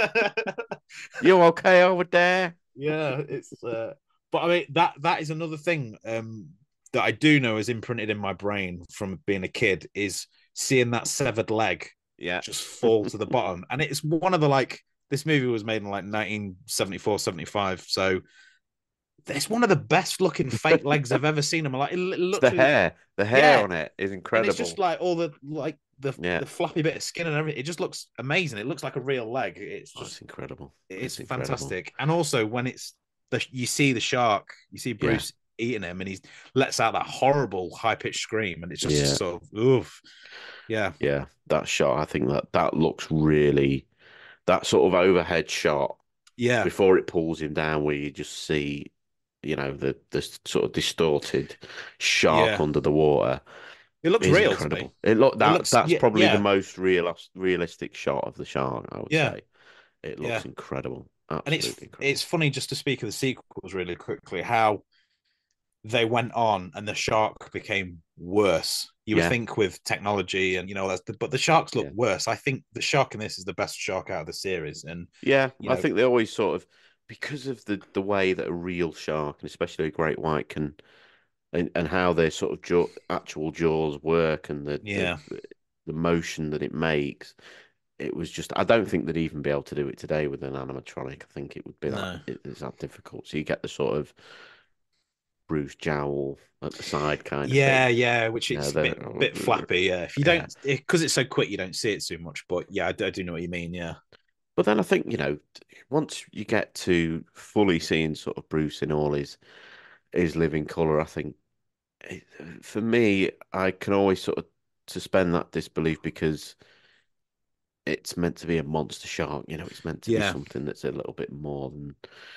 You okay over there? Yeah, it's uh but I mean that that is another thing um that I do know is imprinted in my brain from being a kid is seeing that severed leg Yeah. just fall to the bottom. And it's one of the like this movie was made in like nineteen seventy-four, seventy-five. So it's one of the best looking fake legs I've ever seen. I'm like, it It's looks the really, hair. The hair yeah, on it is and it's just incredible. like all the like the Yeah. the flappy bit of skin and everything. It just looks amazing. It looks like a real leg. It's Oh, it's just incredible. it's It's incredible. fantastic. And also when it's the you see the shark, you see Yeah. Bruce eating him, and he lets out that horrible high pitched scream, and it's just Yeah. sort of oof, yeah, Yeah. That shot, I think that that looks really that sort of overhead shot yeah, before it pulls him down, where you just see, you know, the the sort of distorted shark yeah. under the water It looks is real to me. incredible. It look It that looks that's yeah, probably the yeah, most real realistic shot of the shark, I would yeah, say. It yeah. looks incredible. And it's Absolutely it's incredible. funny just to speak of the sequels really quickly, how they went on and the shark became worse. You would Yeah. think with technology and you know that's the, but the sharks look Yeah. worse. I think the shark in this is the best shark out of the series, and Yeah. you I know, think they always sort of because of the the way that a real shark, and especially a great white, can and, and how their sort of jaw, actual jaws work and the, the yeah, the motion that it makes. It was just I don't think they'd even be able to do it today with an animatronic. I think it would be that no. it, it's that difficult. So you get the sort of Bruce jowl at the side kind of Yeah, thing. yeah, which You know, it's a bit bit the flappy. Yeah, if you yeah. don't, because it's so quick, you don't see it too much. But yeah, I do, I do know what you mean. Yeah, But then I think, you know, once you get to fully seeing sort of Bruce in all his his living color, I think it, for me, I can always sort of suspend that disbelief because it's meant to be a monster shark. You know, it's meant to be yeah. something that's a little bit more than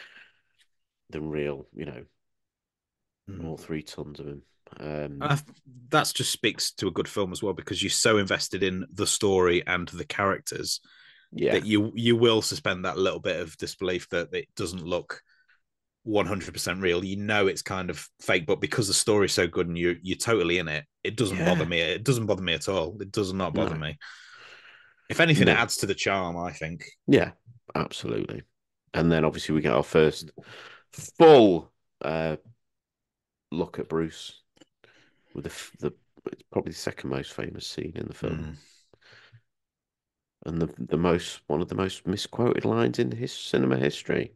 than real. You know, Mm. all three tons of him. Um, Uh, that just speaks to a good film as well because you're so invested in the story and the characters yeah, that you you will suspend that little bit of disbelief that it doesn't look one hundred percent real. You know it's kind of fake, but because the story's so good and you you're totally in it, it doesn't bother yeah, me. It doesn't bother me at all. It does not bother no, me. If anything, it no, adds to the charm, I think. yeah, absolutely. And then obviously we get our first full uh, look at Bruce with the the it's probably the second most famous scene in the film, Mm. and the the most one of the most misquoted lines in his cinema history.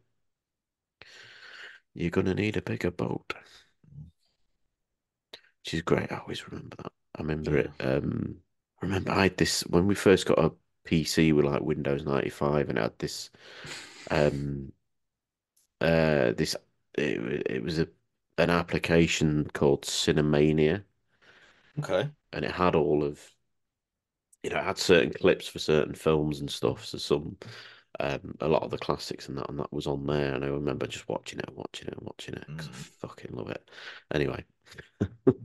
You're gonna need a bigger boat. Which is great. I always remember that. I remember Yeah. it. Um, I remember I had this when we first got a P C with like Windows ninety-five, and it had this um uh this it, it was a an application called Cinemania, Okay. and it had all of you know it had certain clips for certain films and stuff. So some um a lot of the classics and that and that was on there. And I remember just watching it, watching it, watching it because I Mm. fucking love it. Anyway.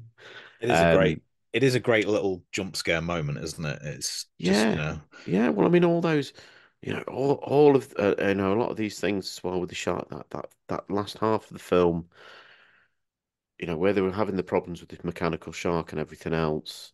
It is a great, Um, it is a great little jump scare moment, isn't it? It's just, you yeah, know, yeah. Well, I mean, all those, you know, all all of uh, you know, a lot of these things as well with the shark. That that that last half of the film, you know, where they were having the problems with the mechanical shark and everything else,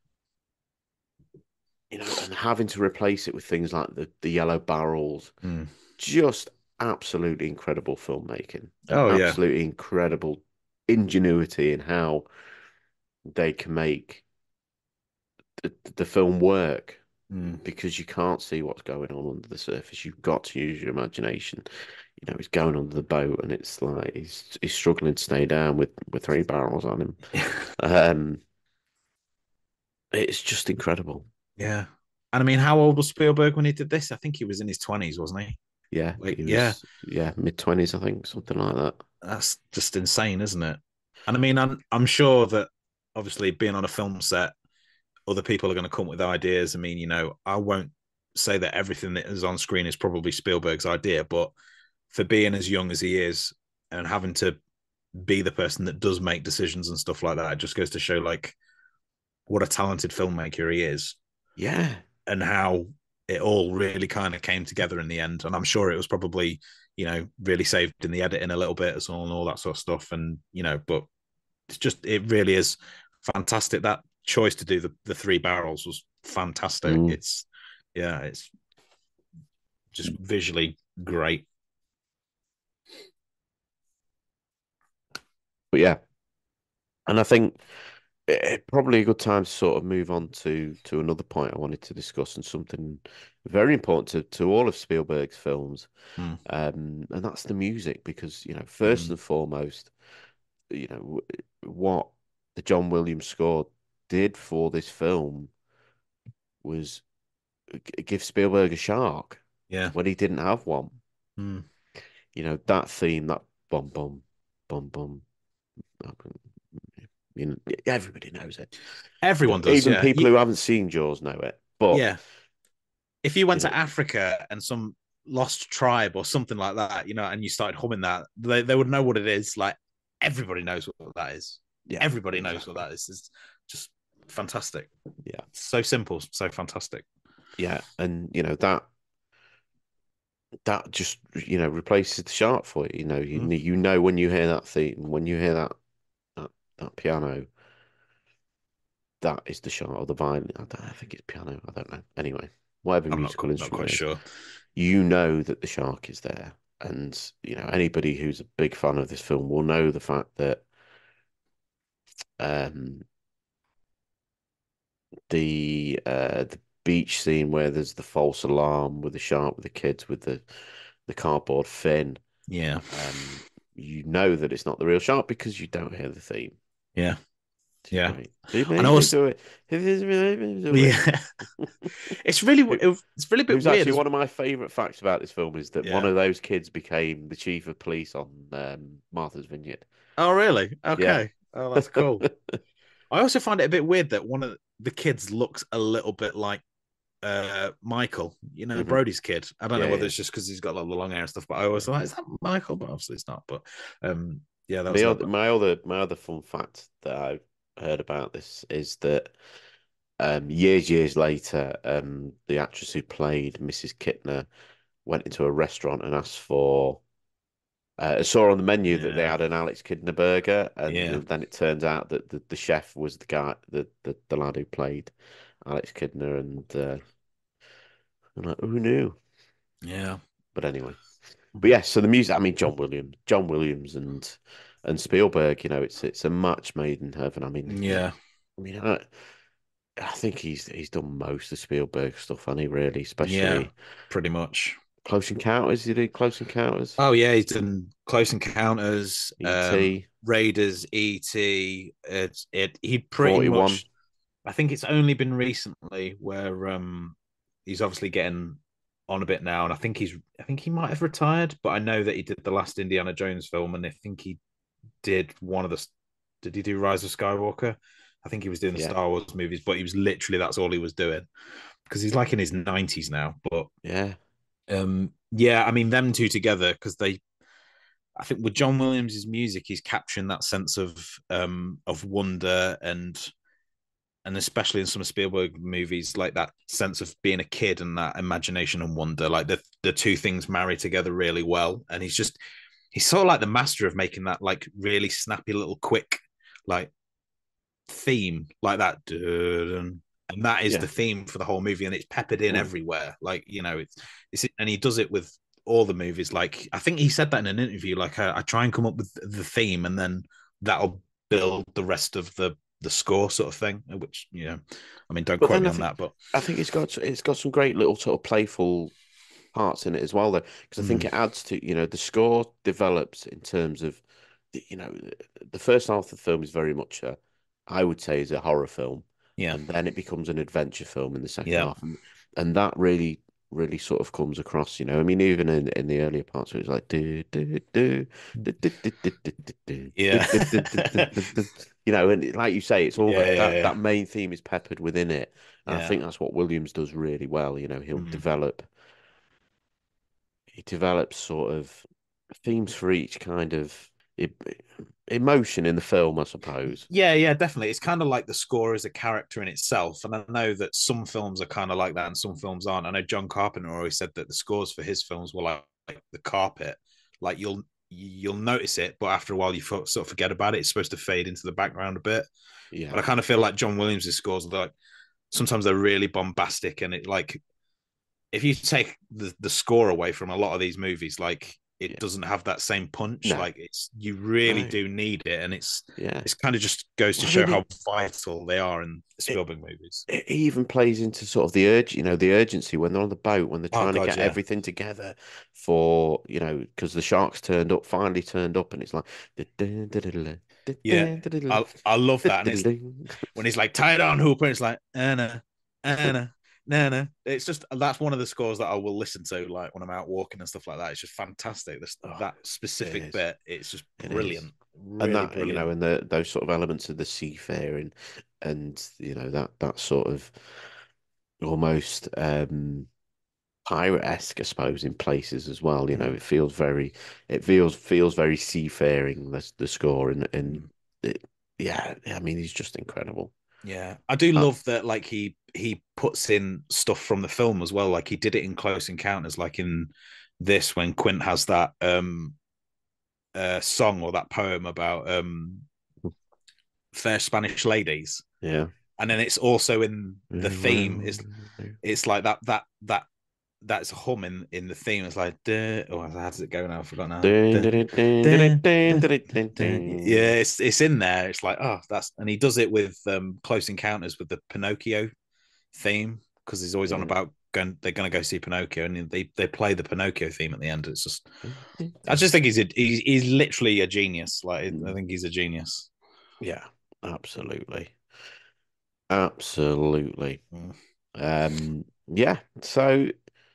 you know, and having to replace it with things like the the yellow barrels, mm. just absolutely incredible filmmaking, Oh yeah, absolutely incredible ingenuity in how they can make the, the film work mm. because you can't see what's going on under the surface. You've got to use your imagination. You know, he's going under the boat and it's like he's he's struggling to stay down with with three barrels on him. Um, it's just incredible. Yeah. And I mean, how old was Spielberg when he did this? I think he was in his twenties, wasn't he? Yeah, Like, he yeah, was yeah mid twenties, I think, something like that. that's just insane, isn't it? And I mean, I'm I'm sure that obviously being on a film set, other people are going to come with ideas. I mean, you know, I won't say that everything that is on screen is probably Spielberg's idea, but for being as young as he is and having to be the person that does make decisions and stuff like that, it just goes to show like what a talented filmmaker he is. Yeah, and how it all really kind of came together in the end. And I'm sure it was probably, you know, really saved in the editing a little bit as well and all that sort of stuff. And, you know, but it's just, it really is fantastic. That choice to do the, the three barrels was fantastic. mm. It's, yeah, it's just visually great. But yeah, and I think it, probably a good time to sort of move on to to another point I wanted to discuss and something very important to, to all of Spielberg's films, Mm. um, and that's the music because you know first Mm. and foremost, you know what the John Williams score did for this film was give Spielberg a shark Yeah. when he didn't have one. Mm. You know that theme, that bum bum bum bum. You know, everybody knows it. Everyone does. Even Yeah. people You, who haven't seen Jaws know it. But yeah. If you went you know, to Africa and some lost tribe or something like that, you know, and you started humming that, they, they would know what it is. Like everybody knows what that is. yeah, Everybody exactly. knows what that is. It's just fantastic. Yeah, So simple, so fantastic. yeah, and you know that that just you know replaces the shark for you. You know, you Mm. you know when you hear that theme, when you hear that that, that piano, that is the shark or the violin. I, don't, I think it's piano. I don't know. Anyway, whatever I'm not, musical not instrument quite it is, sure. you know that the shark is there. And you know anybody who's a big fan of this film will know the fact that um the uh the beach scene where there's the false alarm with the shark with the kids with the the cardboard fin. Yeah. Um, you know that it's not the real shark because you don't hear the theme. Yeah. It's Yeah. great. And I was, Yeah. it's really, it's really a bit Who's weird. actually one of my favourite facts about this film is that one Yeah. of those kids became the chief of police on um, Martha's Vineyard. Oh, really? Yeah. Okay. Oh, that's cool. I also find it a bit weird that one of the kids looks a little bit like uh, Michael, you know, Mhm. Brody's kid. I don't Yeah, know whether yeah. it's just because he's got like the long hair and stuff, but I always thought, is that Michael? But obviously it's not. But um, yeah, that was The a other, little bit... my other my other fun fact that I've heard about this is that um, years years later, um, the actress who played Missus Kittner went into a restaurant and asked for uh, saw on the menu that they Yeah. had an Alex Kidner burger, and Yeah. then it turns out that the, the chef was the guy, the, the the lad who played Alex Kidner, and uh, I'm like, who knew? Yeah. But anyway, but yeah, so the music. I mean, John Williams, John Williams, and and Spielberg. You know, it's it's a match made in heaven. I mean, Yeah. I mean, I, I think he's he's done most of Spielberg stuff, and he really, Yeah. especially Pretty much. Close Encounters. He did Close Encounters. Oh yeah, he's done Close Encounters, um, E T. Raiders, E T. It's it. He pretty forty-one. much. I think it's only been recently where um he's obviously getting on a bit now, and I think he's. I think he might have retired, but I know that he did the last Indiana Jones film, and I think he did one of the. Did he do Rise of Skywalker? I think he was doing the Yeah. Star Wars movies, but he was literally that's all he was doing because he's like in his nineties now. But Yeah. um, yeah, I mean them two together because they I think with John Williams' music, he's capturing that sense of um of wonder and and especially in some of Spielberg movies, like that sense of being a kid and that imagination and wonder, like the the two things marry together really well. And he's just he's sort of like the master of making that like really snappy little quick like theme like that. And that is Yeah. the theme for the whole movie, and it's peppered in Mm. everywhere. Like, you know, it's it's and he does it with all the movies. Like, I think he said that in an interview. Like, I, I try and come up with the theme, and then that'll build the rest of the the score, sort of thing. Which, you know, I mean, don't But quote then me I on think that, but I think it's got it's got some great little sort of playful parts in it as well, though, because I think Mm. it adds to, you know, the score develops in terms of, the, you know, the, the first half of the film is very much a, I would say, is a horror film, yeah, and then it becomes an adventure film in the second yeah, half, and and that really really sort of comes across, you know. I mean, even in in the earlier parts, it was like do do do do do do do do do do yeah, do do do do do do. You know, and like you say, it's all yeah, got yeah, that yeah, that main theme is peppered within it, and I yeah. think that's what Williams does really well. You know, he'll Mm. develop he develops sort of themes for each kind of e- emotion in the film, I suppose. Yeah, yeah, definitely. It's kind of like the score is a character in itself. And I know that some films are kind of like that and some films aren't. I know John Carpenter always said that the scores for his films were like, like the carpet. Like you'll you'll notice it, but after a while you sort of forget about it. It's supposed to fade into the background a bit. Yeah, But I kind of feel like John Williams' scores are like sometimes they're really bombastic, and it like if you take the, the score away from a lot of these movies, like it yeah. doesn't have that same punch. No, Like it's you really no. do need it, and it's Yeah. it's kind of just goes to Well, I show mean, how it, vital they are in it Spielberg movies. it even plays into sort of the urge, you know, the urgency when they're on the boat, when they're Oh trying to god, get yeah, everything together for, you know, because the sharks turned up, finally turned up, and it's like, yeah. I I love that, and it's when he's like tied on Hooper, it's like Anna, Anna, Nana. It's just that's one of the scores that I will listen to, like when I'm out walking and stuff like that. It's just fantastic. This oh, that it specific is. bit, it's just It is. brilliant, And really that, you know, brilliant. and the those sort of elements of the seafaring and, you know, that that sort of almost um pirate-esque, I suppose, in places as well. You know, Mm. it feels very it feels feels very seafaring, the the score, and and Mm. it, yeah, I mean, he's just incredible. Yeah, I do Uh, love that. Like he he puts in stuff from the film as well. Like he did it in Close Encounters, like in this when Quint has that um uh song or that poem about um fair Spanish ladies, yeah. and then it's also in the theme. It's it's like that that that that's a hum in in the theme. It's like duh, oh, how does it go now? I forgot now. Duh, duh, duh, duh. Yeah, it's it's in there. It's like oh, that's and he does it with um Close Encounters with the Pinocchio theme because he's always on about going. They're going to go see Pinocchio, and they they play the Pinocchio theme at the end. It's just, I just think he's a he's, he's literally a genius. Like I think he's a genius. Yeah, absolutely. Absolutely. Mm. Um, yeah. So,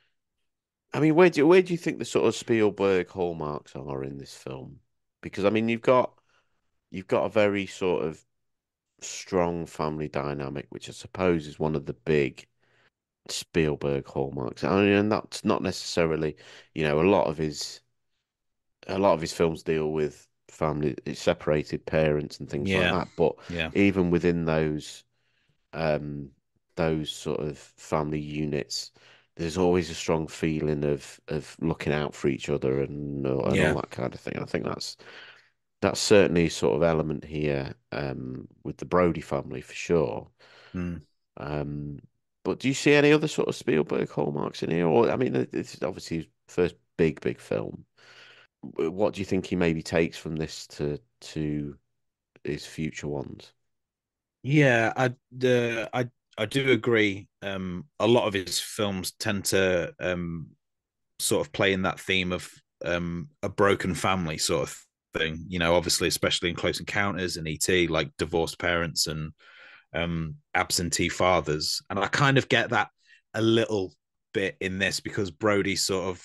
I mean, where do where do you think the sort of Spielberg hallmarks are in this film? Because I mean, you've got you've got a very sort of strong family dynamic, which I suppose is one of the big Spielberg hallmarks. I mean, and that's not necessarily, you know, a lot of his a lot of his films deal with family, separated parents and things like Yeah, that. But yeah, even within those um those sort of family units, there's always a strong feeling of of looking out for each other and and all yeah. that kind of thing. I think that's that's certainly sort of element here um with the Brody family for sure. Mm. Um, but do you see any other sort of Spielberg hallmarks in here? Or I mean, this is obviously his first big, big film. What do you think he maybe takes from this to to his future ones? Yeah, I the I I do agree. Um, a lot of his films tend to um sort of play in that theme of um a broken family sort of thing. You know, obviously, especially in Close Encounters and E T, like divorced parents and um absentee fathers. And I kind of get that a little bit in this because Brody sort of,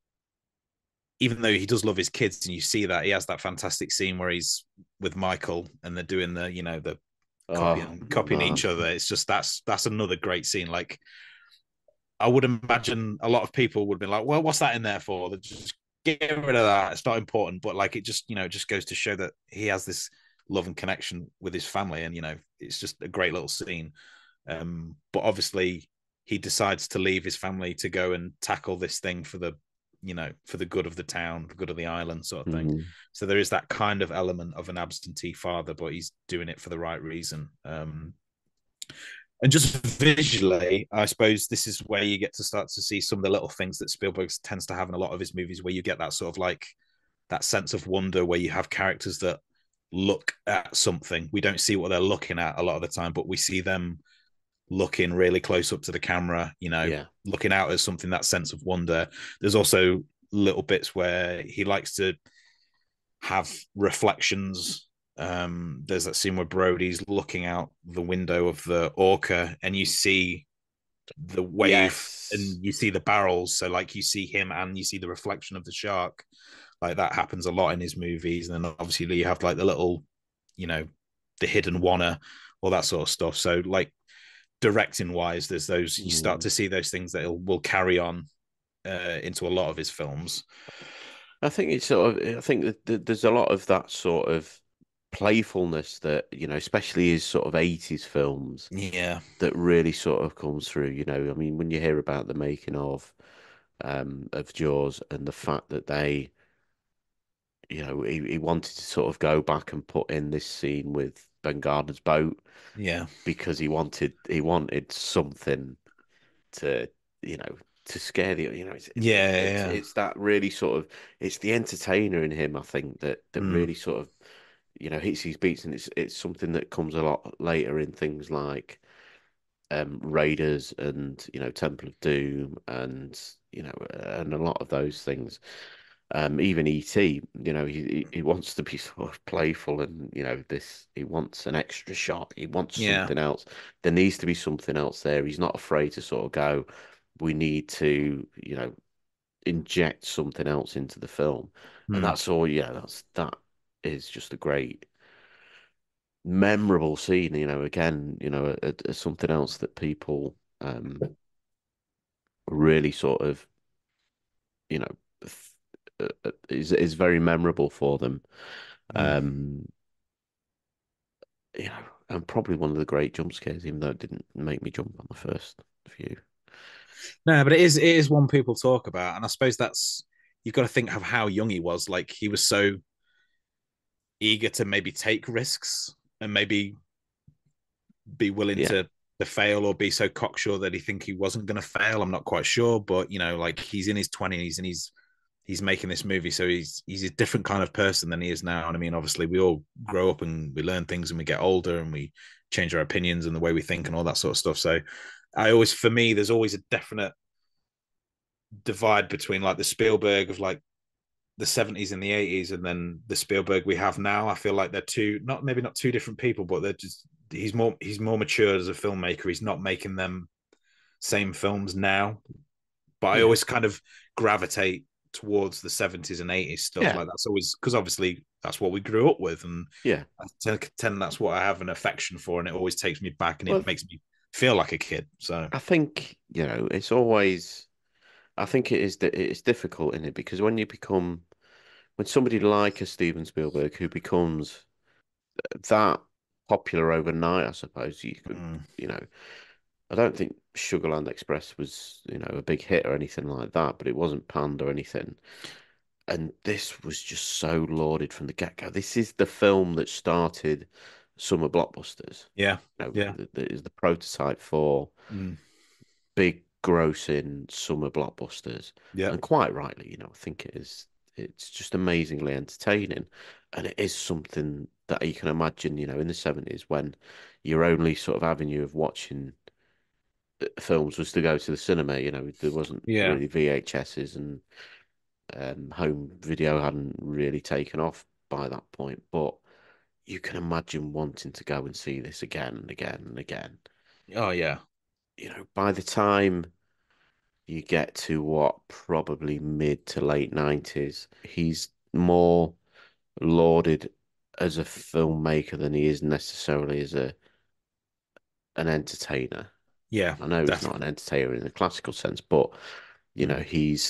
even though he does love his kids, and you see that he has that fantastic scene where he's with Michael and they're doing the, you know, the Oh copying copying man, each other. It's just that's that's another great scene. Like I would imagine a lot of people would be like, well, what's that in there for? They're just get rid of that. It's not important, but like it just, you know, it just goes to show that he has this love and connection with his family, and you know, it's just a great little scene. Um, but obviously, he decides to leave his family to go and tackle this thing for the, you know, for the good of the town, the good of the island, sort of thing. Mm. So there is that kind of element of an absentee father, but he's doing it for the right reason. Um, and just visually, I suppose this is where you get to start to see some of the little things that Spielberg tends to have in a lot of his movies, where you get that sort of like that sense of wonder, where you have characters that look at something. We don't see what they're looking at a lot of the time, but we see them looking really close up to the camera, you know, Yeah. looking out at something, that sense of wonder. There's also little bits where he likes to have reflections. Um, there's that scene where Brody's looking out the window of the Orca and you see the wave Yes. and you see the barrels. So, like, you see him and you see the reflection of the shark. Like, that happens a lot in his movies. And then obviously you have like the little, you know, the hidden wanna, all that sort of stuff. So, like, directing wise, there's those, you start Mm. to see those things that will carry on uh, into a lot of his films. I think it's sort of, I think that there's a lot of that sort of playfulness that, you know, especially his sort of eighties films, Yeah. that really sort of comes through, you know. I mean, when you hear about the making of um of Jaws and the fact that they, you know, he, he wanted to sort of go back and put in this scene with Ben Gardner's boat Yeah. because he wanted he wanted something to, you know, to scare the, you know, it's it's Yeah. it's Yeah. it's that really sort of, it's the entertainer in him, I think, that that Mm. really sort of, you know, hits his beats, and it's it's something that comes a lot later in things like um Raiders and, you know, Temple of Doom, and, you know, and a lot of those things. Um, even E T, you know, he he wants to be sort of playful, and, you know, this, he wants an extra shot, he wants Yeah. something else. There needs to be something else there. He's not afraid to sort of go, we need to, you know, inject something else into the film. And Mm. that's all, yeah, that's that is just a great memorable scene, you know, again, you know, a, a, something else that people um really sort of, you know, uh, uh, is is very memorable for them. Mm. Um, you know, and probably one of the great jump scares, even though it didn't make me jump on the first few. No, but it is it is one people talk about, and I suppose that's, you've got to think of how young he was. Like, he was so eager to maybe take risks and maybe be willing Yeah, to to fail, or be so cocksure that he think he wasn't going to fail. I'm not quite sure, but you know, like, he's in his twenties and he's he's making this movie, so he's he's a different kind of person than he is now. And I mean, obviously, we all grow up and we learn things and we get older and we change our opinions and the way we think and all that sort of stuff. So, I always, for me, there's always a definite divide between like the Spielberg of like the seventies and the eighties, and then the Spielberg we have now. I feel like they're two, not maybe not two different people, but they're just, he's more he's more mature as a filmmaker. He's not making them same films now. But I yeah, always kind of gravitate towards the seventies and eighties stuff. yeah. Like, that's always, because obviously that's what we grew up with, and Yeah. I tend, tend that's what I have an affection for, and it always takes me back and Well, it makes me feel like a kid. So I think, you know, it's always, I think it is, it's difficult in it, because when you become, when somebody like a Steven Spielberg, who becomes that popular overnight, I suppose you could, mm, you know, I don't think Sugarland Express was, you know, a big hit or anything like that, but it wasn't panned or anything. And this was just so lauded from the get-go. This is the film that started summer blockbusters. yeah, You know, yeah, that is the prototype for mm, big grossing summer blockbusters. yeah, And quite rightly, you know, I think it is, it's just amazingly entertaining. And it is something that you can imagine, you know, in the seventies, when your only sort of avenue of watching uh, films was to go to the cinema. You know, there wasn't yeah. really V H S's, and um, home video hadn't really taken off by that point. But you can imagine wanting to go and see this again and again and again. Oh yeah, You know, by the time you get to what, probably mid to late nineties, he's more lauded as a filmmaker than he is necessarily as a an entertainer. yeah, I know he's not an definitely. entertainer in the classical sense, but, you know, Mm, he's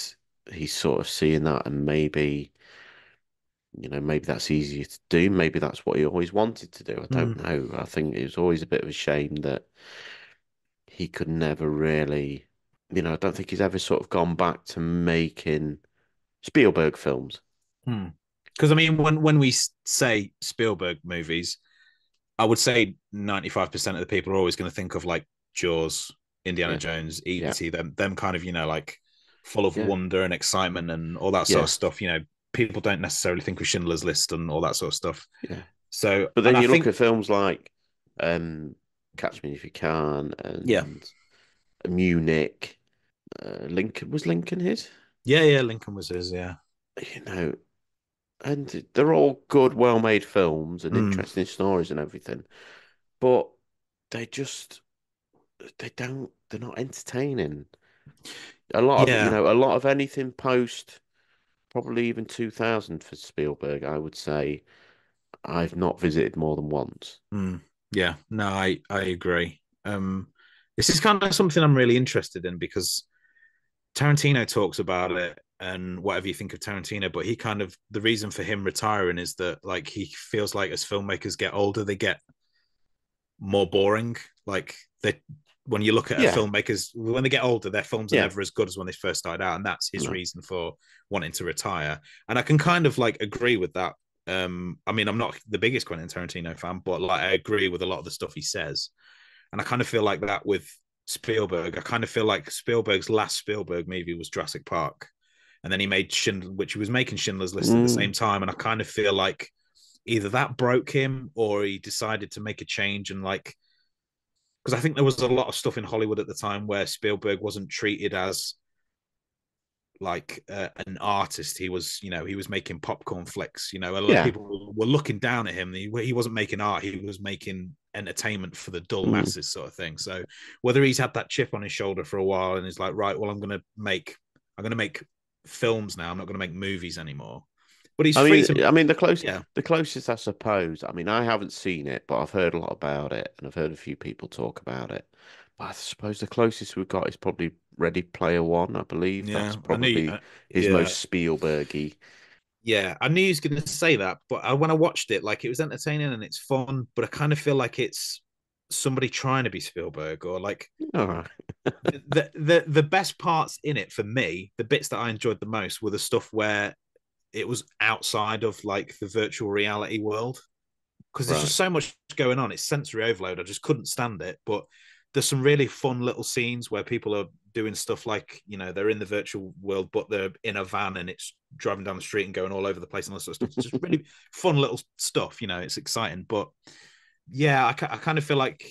he's sort of seeing that, and maybe, you know, maybe that's easier to do. Maybe that's what he always wanted to do. I don't Mm. know. I think it was always a bit of a shame that he could never really, you know, I don't think he's ever sort of gone back to making Spielberg films. Because I mean, when when we s- say Spielberg movies, I would say ninety-five percent of the people are always going to think of like Jaws, Indiana Yeah, Jones, yeah, E T, them them kind of, you know, like full of yeah, wonder and excitement and all that sort of yeah, stuff. You know, people don't necessarily think of Schindler's List and all that sort of stuff. yeah. So, But and then I you look think, at films like um, Catch Me If You Can yeah, and Munich. Uh, Lincoln was Lincoln his, yeah, yeah, Lincoln was his, yeah. you know, and they're all good, well-made films and Mm, interesting stories and everything. But they just they don't they're not entertaining. A lot of you yeah. know, a lot of anything post probably even two thousand for Spielberg, I would say I've not visited more than once. Mm, yeah, no, I I agree. Um, this is kind of something I'm really interested in because Tarantino talks about it and whatever you think of Tarantino, but he kind of the reason for him retiring is that like he feels like as filmmakers get older, they get more boring. Like they when you look at a Yeah, filmmakers when they get older, their films are yeah, never as good as when they first started out, and that's his no, reason for wanting to retire. And I can kind of like agree with that. Um, I mean, I'm not the biggest Quentin Tarantino fan, but like I agree with a lot of the stuff he says. And I kind of feel like that with Spielberg. I kind of feel like Spielberg's last Spielberg movie was Jurassic Park. And then he made Schindler, which he was making Schindler's List at the mm, same time. And I kind of feel like either that broke him or he decided to make a change and like, because I think there was a lot of stuff in Hollywood at the time where Spielberg wasn't treated as like uh, an artist. He was, you know, he was making popcorn flicks. You know, a lot of yeah, people were looking down at him. He, he wasn't making art. He was making entertainment for the dull mm, masses, sort of thing. So whether he's had that chip on his shoulder for a while and he's like, right, well, I'm going to make, I'm going to make films now. I'm not going to make movies anymore. But he's I free mean, to, I mean the close, yeah, the closest, I suppose. I mean, I haven't seen it, but I've heard a lot about it, and I've heard a few people talk about it. But I suppose the closest we've got is probably Ready Player One. I believe that's yeah. I knew, probably uh, his yeah, most Spielbergy. yeah, I knew he was going to say that, but I, when I watched it, like it was entertaining and it's fun, but I kind of feel like it's somebody trying to be Spielberg or like All right. the the the best parts in it for me, the bits that I enjoyed the most were the stuff where it was outside of like the virtual reality world because there's Right. just so much going on. It's sensory overload. I just couldn't stand it. But there's some really fun little scenes where people are doing stuff like, you know, they're in the virtual world, but they're in a van and it's driving down the street and going all over the place and all that sort of stuff. It's just really fun little stuff, you know, it's exciting. But yeah, I, I kind of feel like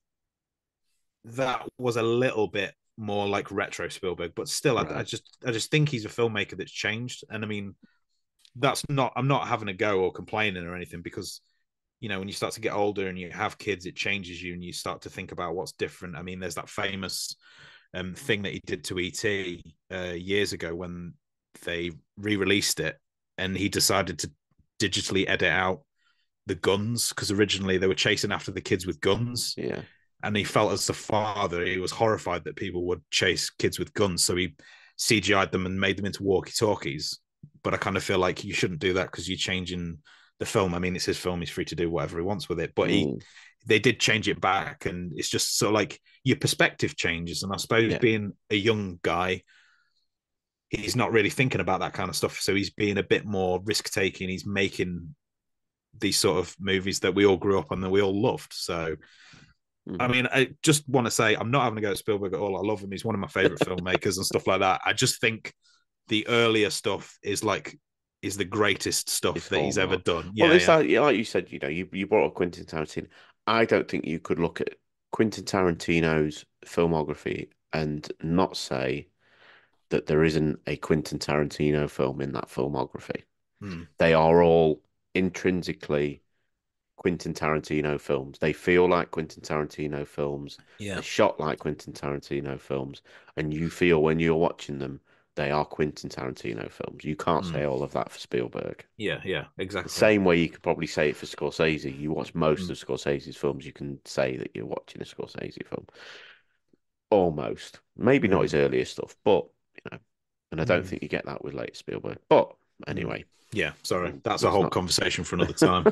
that was a little bit more like retro Spielberg, but still, I, I Right. just I just think he's a filmmaker that's changed. And I mean, that's not I'm not having a go or complaining or anything because you know when you start to get older and you have kids, it changes you and you start to think about what's different. I mean, there's that famous um, thing that he did to E T uh, years ago when they re-released it, and he decided to digitally edit out the guns because originally they were chasing after the kids with guns, Yeah. and he felt as the father he was horrified that people would chase kids with guns, so he C G I'd them and made them into walkie-talkies. But I kind of feel like you shouldn't do that because you're changing the film. I mean, it's his film; he's free to do whatever he wants with it. But he, Mm, they did change it back, and it's just sort of like your perspective changes. And I suppose yeah. being a young guy, he's not really thinking about that kind of stuff, so he's being a bit more risk taking. He's making these sort of movies that we all grew up on that we all loved. So I Mm. mean, I just want to say I'm not having to go at Spielberg at all. I love him. He's one of my favorite filmmakers and stuff like that. I just think the earlier stuff is like is the greatest His stuff that he's ever hallmark. done. Well, Yeah, it's yeah. like, yeah, like you said, you know, you, you brought up Quentin Tarantino. I don't think you could look at Quentin Tarantino's filmography and not say that there isn't a Quentin Tarantino film in that filmography. Hmm. They are all intrinsically Quentin Tarantino films. They feel like Quentin Tarantino films. They're Yeah. shot like Quentin Tarantino films, and you feel when you're watching them, they are Quentin Tarantino films. You can't Hmm. say all of that for Spielberg. Yeah, yeah, The exactly. same way you could probably say it for Scorsese. You watch most Hmm. of Scorsese's films, you can say that you're watching a Scorsese film. Almost. Maybe not Yeah. his earlier stuff, but you know. and I don't Mm. think you get that with later Spielberg. But Mm. anyway, Yeah, sorry, that's a let's whole not. conversation for another time.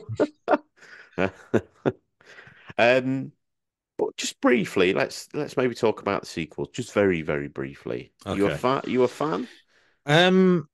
um, but just briefly, let's let's maybe talk about the sequels, just very very briefly. You a Okay. fan? You a fan? Um,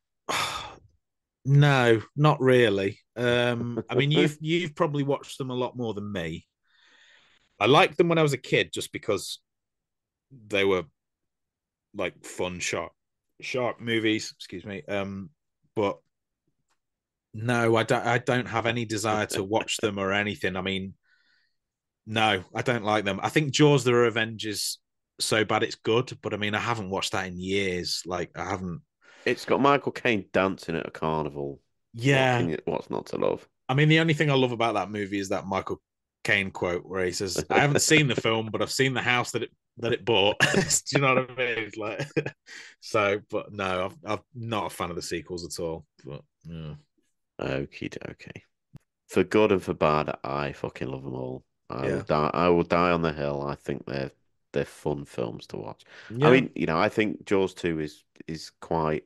no, not really. Um, I mean, you've you've probably watched them a lot more than me. I liked them when I was a kid, just because they were like fun shark shark movies. Excuse me. Um, but no, I don't. I don't have any desire to watch them or anything. I mean, no, I don't like them. I think Jaws: The Revenge is so bad it's good, but I mean, I haven't watched that in years. Like, I haven't. It's got Michael Caine dancing at a carnival. What Yeah, can you? What's not to love? I mean, the only thing I love about that movie is that Michael Caine quote where he says, "I haven't seen the film, but I've seen the house that it that it bought." Do you know what I mean? It's like, so, but no, I've, I'm not a fan of the sequels at all. But yeah. Okie dokie. For good and for bad, I fucking love them all. I will Yeah. die. I will die on the hill. I think they're they're fun films to watch. I Yeah. mean, you know, I think Jaws two is is quite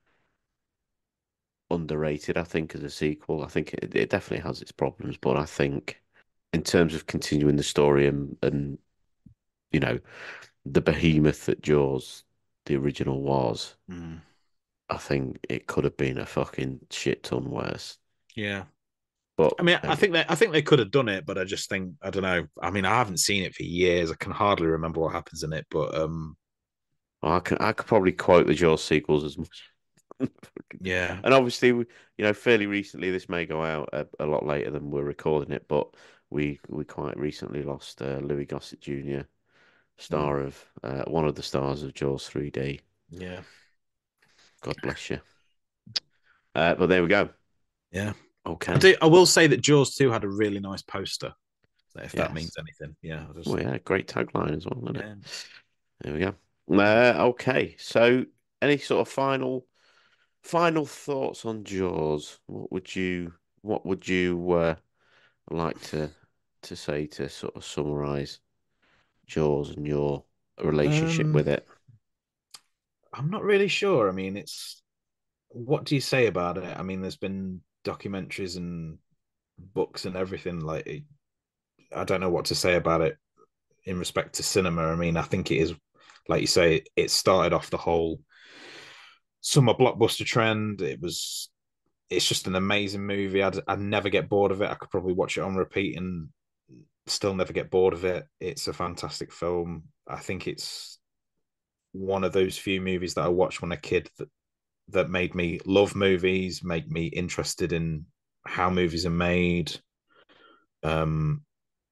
underrated. I think as a sequel, I think it, it definitely has its problems, but I think in terms of continuing the story and and you know the behemoth that Jaws the original was, Mm. I think it could have been a fucking shit ton worse. Yeah. But I mean, I um, think they, I think they could have done it, but I just think, I don't know. I mean, I haven't seen it for years. I can hardly remember what happens in it, but um, I can I could probably quote the Jaws sequels as much. yeah. And obviously, you know, fairly recently, this may go out a, a lot later than we're recording it, but we we quite recently lost uh, Louis Gossett Junior, Mm. star of uh, one of the stars of Jaws three D. Yeah. God bless you. Uh, but there we go. Yeah. I Okay. do. I will say that Jaws two had a really nice poster. If that means Yes. anything, yeah. I just, Well, yeah, great tagline as well, isn't it? yeah. There we go. Uh, okay. So, any sort of final final thoughts on Jaws? What would you what would you uh, like to to say to sort of summarize Jaws and your relationship Um, with it? I'm not really sure. I mean, it's what do you say about it? I mean, there's been documentaries and books and everything. Like, I don't know what to say about it in respect to cinema. I mean, I think it is, like you say, it started off the whole summer blockbuster trend. It was, it's just an amazing movie. I'd, I'd never get bored of it. I could probably watch it on repeat and still never get bored of it. It's a fantastic film. I think it's one of those few movies that I watched when a kid that that made me love movies, make me interested in how movies are made. Um,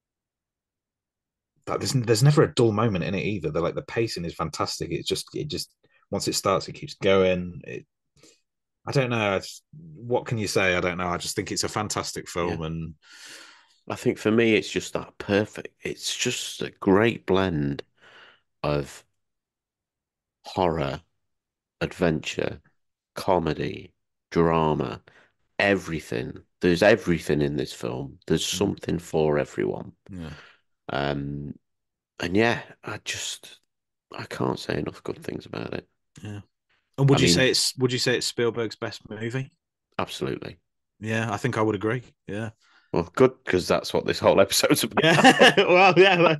that there's there's never a dull moment in it either. They're like the pacing is fantastic. It's just it just once it starts, it keeps going. It, I don't know. It's, what can you say? I don't know. I just think it's a fantastic Yeah. film, and I think for me, it's just that perfect. It's just a great blend of horror, adventure, comedy, drama, everything. There's everything in this film. There's mm, something for everyone. yeah, Um, and yeah, I just I can't say enough good things about it. yeah. And I would you mean, say it's would you say it's Spielberg's best movie? absolutely. Yeah, I think I would agree. Yeah, Well, good because that's what this whole episode's yeah. about. Well, yeah.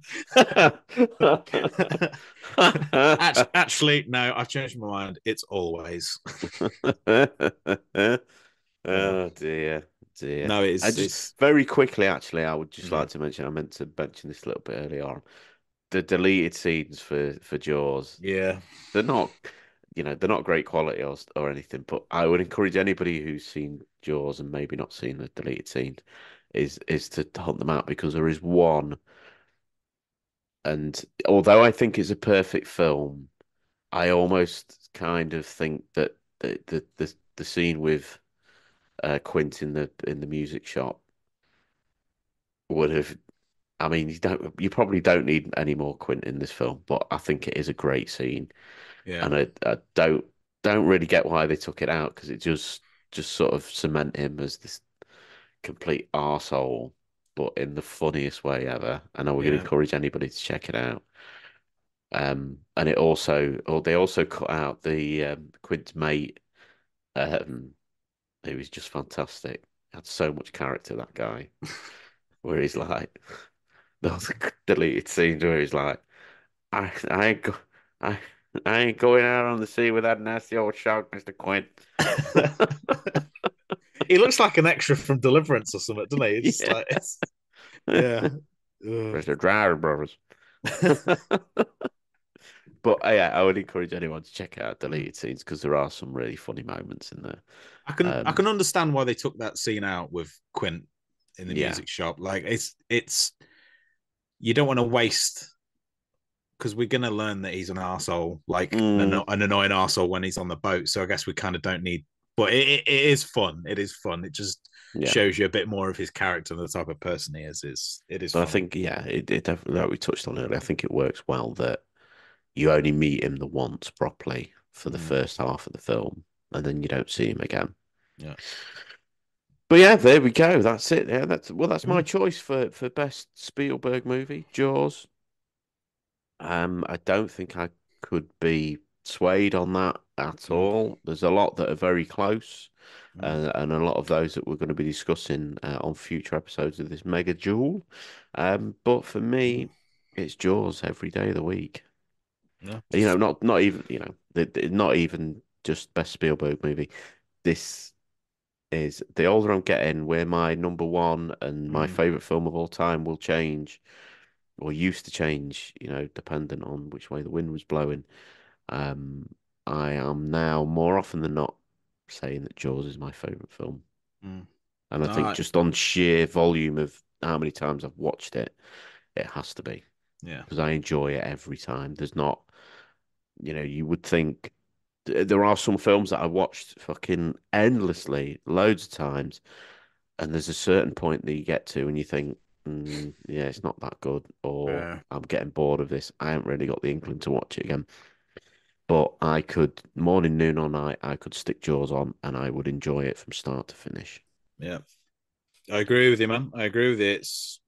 actually, actually, no, I've changed my mind. It's always. Yeah. Oh dear, dear. No, I it's just it's very quickly, actually, I would just yeah, like to mention. I meant to mention this a little bit earlier on. The deleted scenes for for Jaws. yeah, They're not, you know, they're not great quality or or anything. But I would encourage anybody who's seen Jaws and maybe not seen the deleted scenes, is is to hunt them out because there is one. And although I think it's a perfect film, I almost kind of think that the the the, the scene with uh, Quint in the in the music shop would have. I mean, you don't. You probably don't need any more Quint in this film, but I think it is a great scene, yeah, and I, I don't don't really get why they took it out because it just just sort of cement him as this complete arsehole, but in the funniest way ever. And I would yeah. encourage anybody to check it out. Um, and it also, or they also cut out the um, Quint's mate. Um, he was just fantastic. Had so much character, that guy. Where he's like, those deleted scenes where he's like, I, I ain't go, I, I ain't going out on the sea with that nasty old shark, Mister Quint. He looks like an extra from Deliverance or something, doesn't he? It's Yeah. like, it's, yeah. Mister Driver Brothers. But uh, yeah, I would encourage anyone to check out deleted scenes because there are some really funny moments in there. I can I Um, can understand why they took that scene out with Quint in the yeah. music shop. Like it's it's you don't want to waste because we're gonna learn that he's an arsehole, like Mm. an, an annoying arsehole when he's on the boat. So I guess we kind of don't need. But it, it, it is fun. It is fun. It just Yeah. shows you a bit more of his character and the type of person he is. Is it is? But I fun. think yeah, it, it definitely like we touched on earlier. I think it works well that you only meet him the once properly for the Mm. first half of the film, and then you don't see him again. Yeah. But yeah, there we go. That's it. Yeah, that's well, that's my Mm. choice for for best Spielberg movie, Jaws. Um, I don't think I could be swayed on that at Mm. all. There's a lot that are very close, Mm. uh, and a lot of those that we're going to be discussing uh, on future episodes of this Mega Duel. Um, but for me, it's Jaws every day of the week. Yeah. You know, not not even you know, the, the- not even just best Spielberg movie. This is the older I'm getting, where my number one and my Mm. favorite film of all time will change, or used to change. You know, depending on which way the wind was blowing. Um, I am now more often than not saying that Jaws is my favorite film, Mm. and I No, think I- just on sheer volume of how many times I've watched it, it has to be Yeah. because I enjoy it every time. There's not, you know, you would think there are some films that I watched fucking endlessly, loads of times, and there's a certain point that you get to and you think, mm, yeah, it's not that good, or Yeah. I'm getting bored of this. I haven't really got the inkling to watch it again. But I could, morning, noon, or night, I could stick Jaws on and I would enjoy it from start to finish. Yeah. I agree with you, man. I agree with you. It's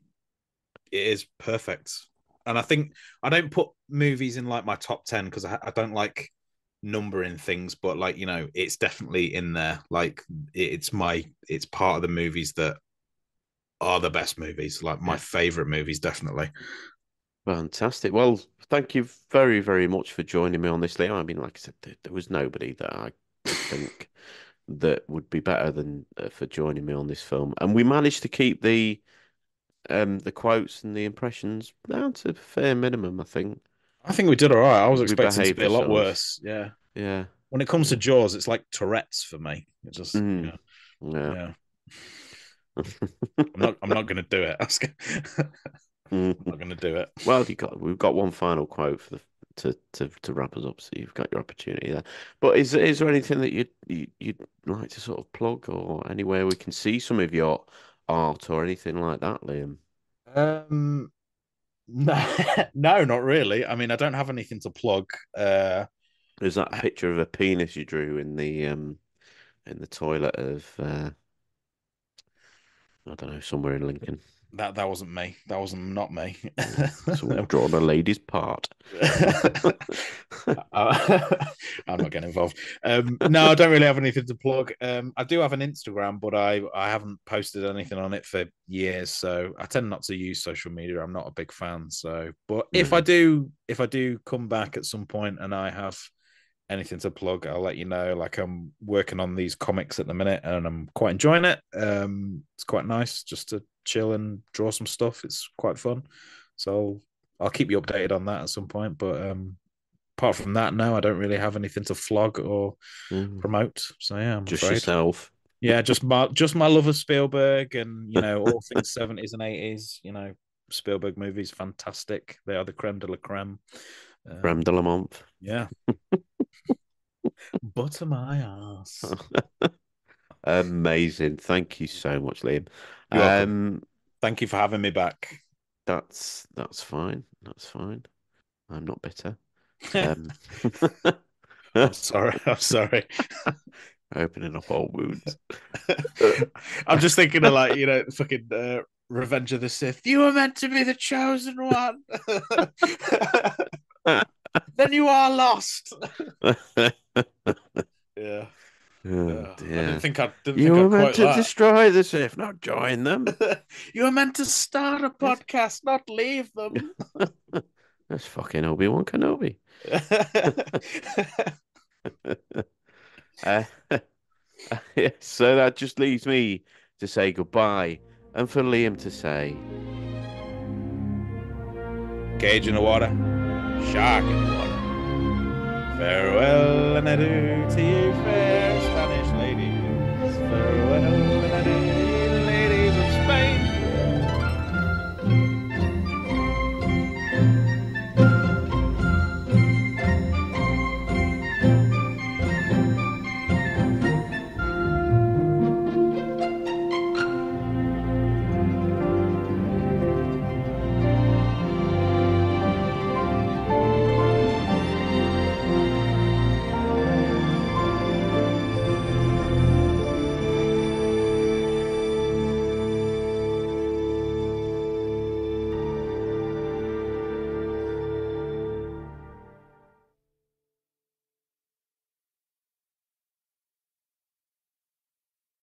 it is perfect. And I think I don't put movies in like my top ten because I, I don't like numbering things, but like, you know, it's definitely in there. Like it's my it's part of the movies that are the best movies, like my Yeah. favorite movies, definitely. Fantastic. Well, thank you very, very much for joining me on this, Liam. I mean, like I said, there, there was nobody that I could think that would be better than uh, for joining me on this film, and we managed to keep the um the quotes and the impressions down to a fair minimum. I think I think we did all right. I was we expecting to behaved be a lot ourselves. worse. Yeah. Yeah. When it comes to Yeah. Jaws, it's like Tourette's for me. It just Mm. yeah. Yeah. Yeah. I'm not I'm not gonna do it. I was gonna- I'm not gonna do it. Well, you got we've got one final quote for the to to to wrap us up, so you've got your opportunity there. But is is there anything that you'd you, you'd like to sort of plug, or anywhere we can see some of your art or anything like that, Liam? Um no, no, not really. I mean, I don't have anything to plug. Uh There's that I- picture of a penis you drew in the um in the toilet of uh, I don't know, somewhere in Lincoln. that that wasn't me. That wasn't not me. Someone drawn a lady's part. Uh, I'm not getting involved. Um, no, I don't really have anything to plug. Um, I do have an Instagram, but I I haven't posted anything on it for years, so I tend not to use social media. I'm not a big fan. So, but if No. I do, if I do come back at some point and I have anything to plug, I'll let you know. Like I'm working on these comics at the minute, and I'm quite enjoying it. Um, it's quite nice just to chill and draw some stuff. It's quite fun. So I'll keep you updated on that at some point. But um, apart from that, no, I don't really have anything to flog or Mm. promote. So yeah, I'm Just afraid. yourself. Yeah, just my just my love of Spielberg and you know all things seventies and eighties. You know, Spielberg movies, fantastic. They are the creme de la creme. Um, Creme de la menthe. yeah. Butter my ass. Amazing. Thank you so much, Liam. You're welcome. Um, Thank you for having me back. that's that's fine. That's fine. I'm not bitter. Um, I'm sorry. I'm sorry. opening up old wounds. I'm just thinking of like, you know, fucking uh, Revenge of the Sith. You were meant to be the chosen one. then you are lost. Yeah. Oh, Uh, I dear. didn't think I'd. Didn't You think were I'd meant quote to that. destroy the Sith, not join them. You were meant to start a podcast, not leave them. That's fucking Obi-Wan Kenobi. uh, yeah, so that just leaves me to say goodbye, and for Liam to say, Cage in the water, shark in the water. Farewell and adieu to you, fair Spanish ladies. Farewell.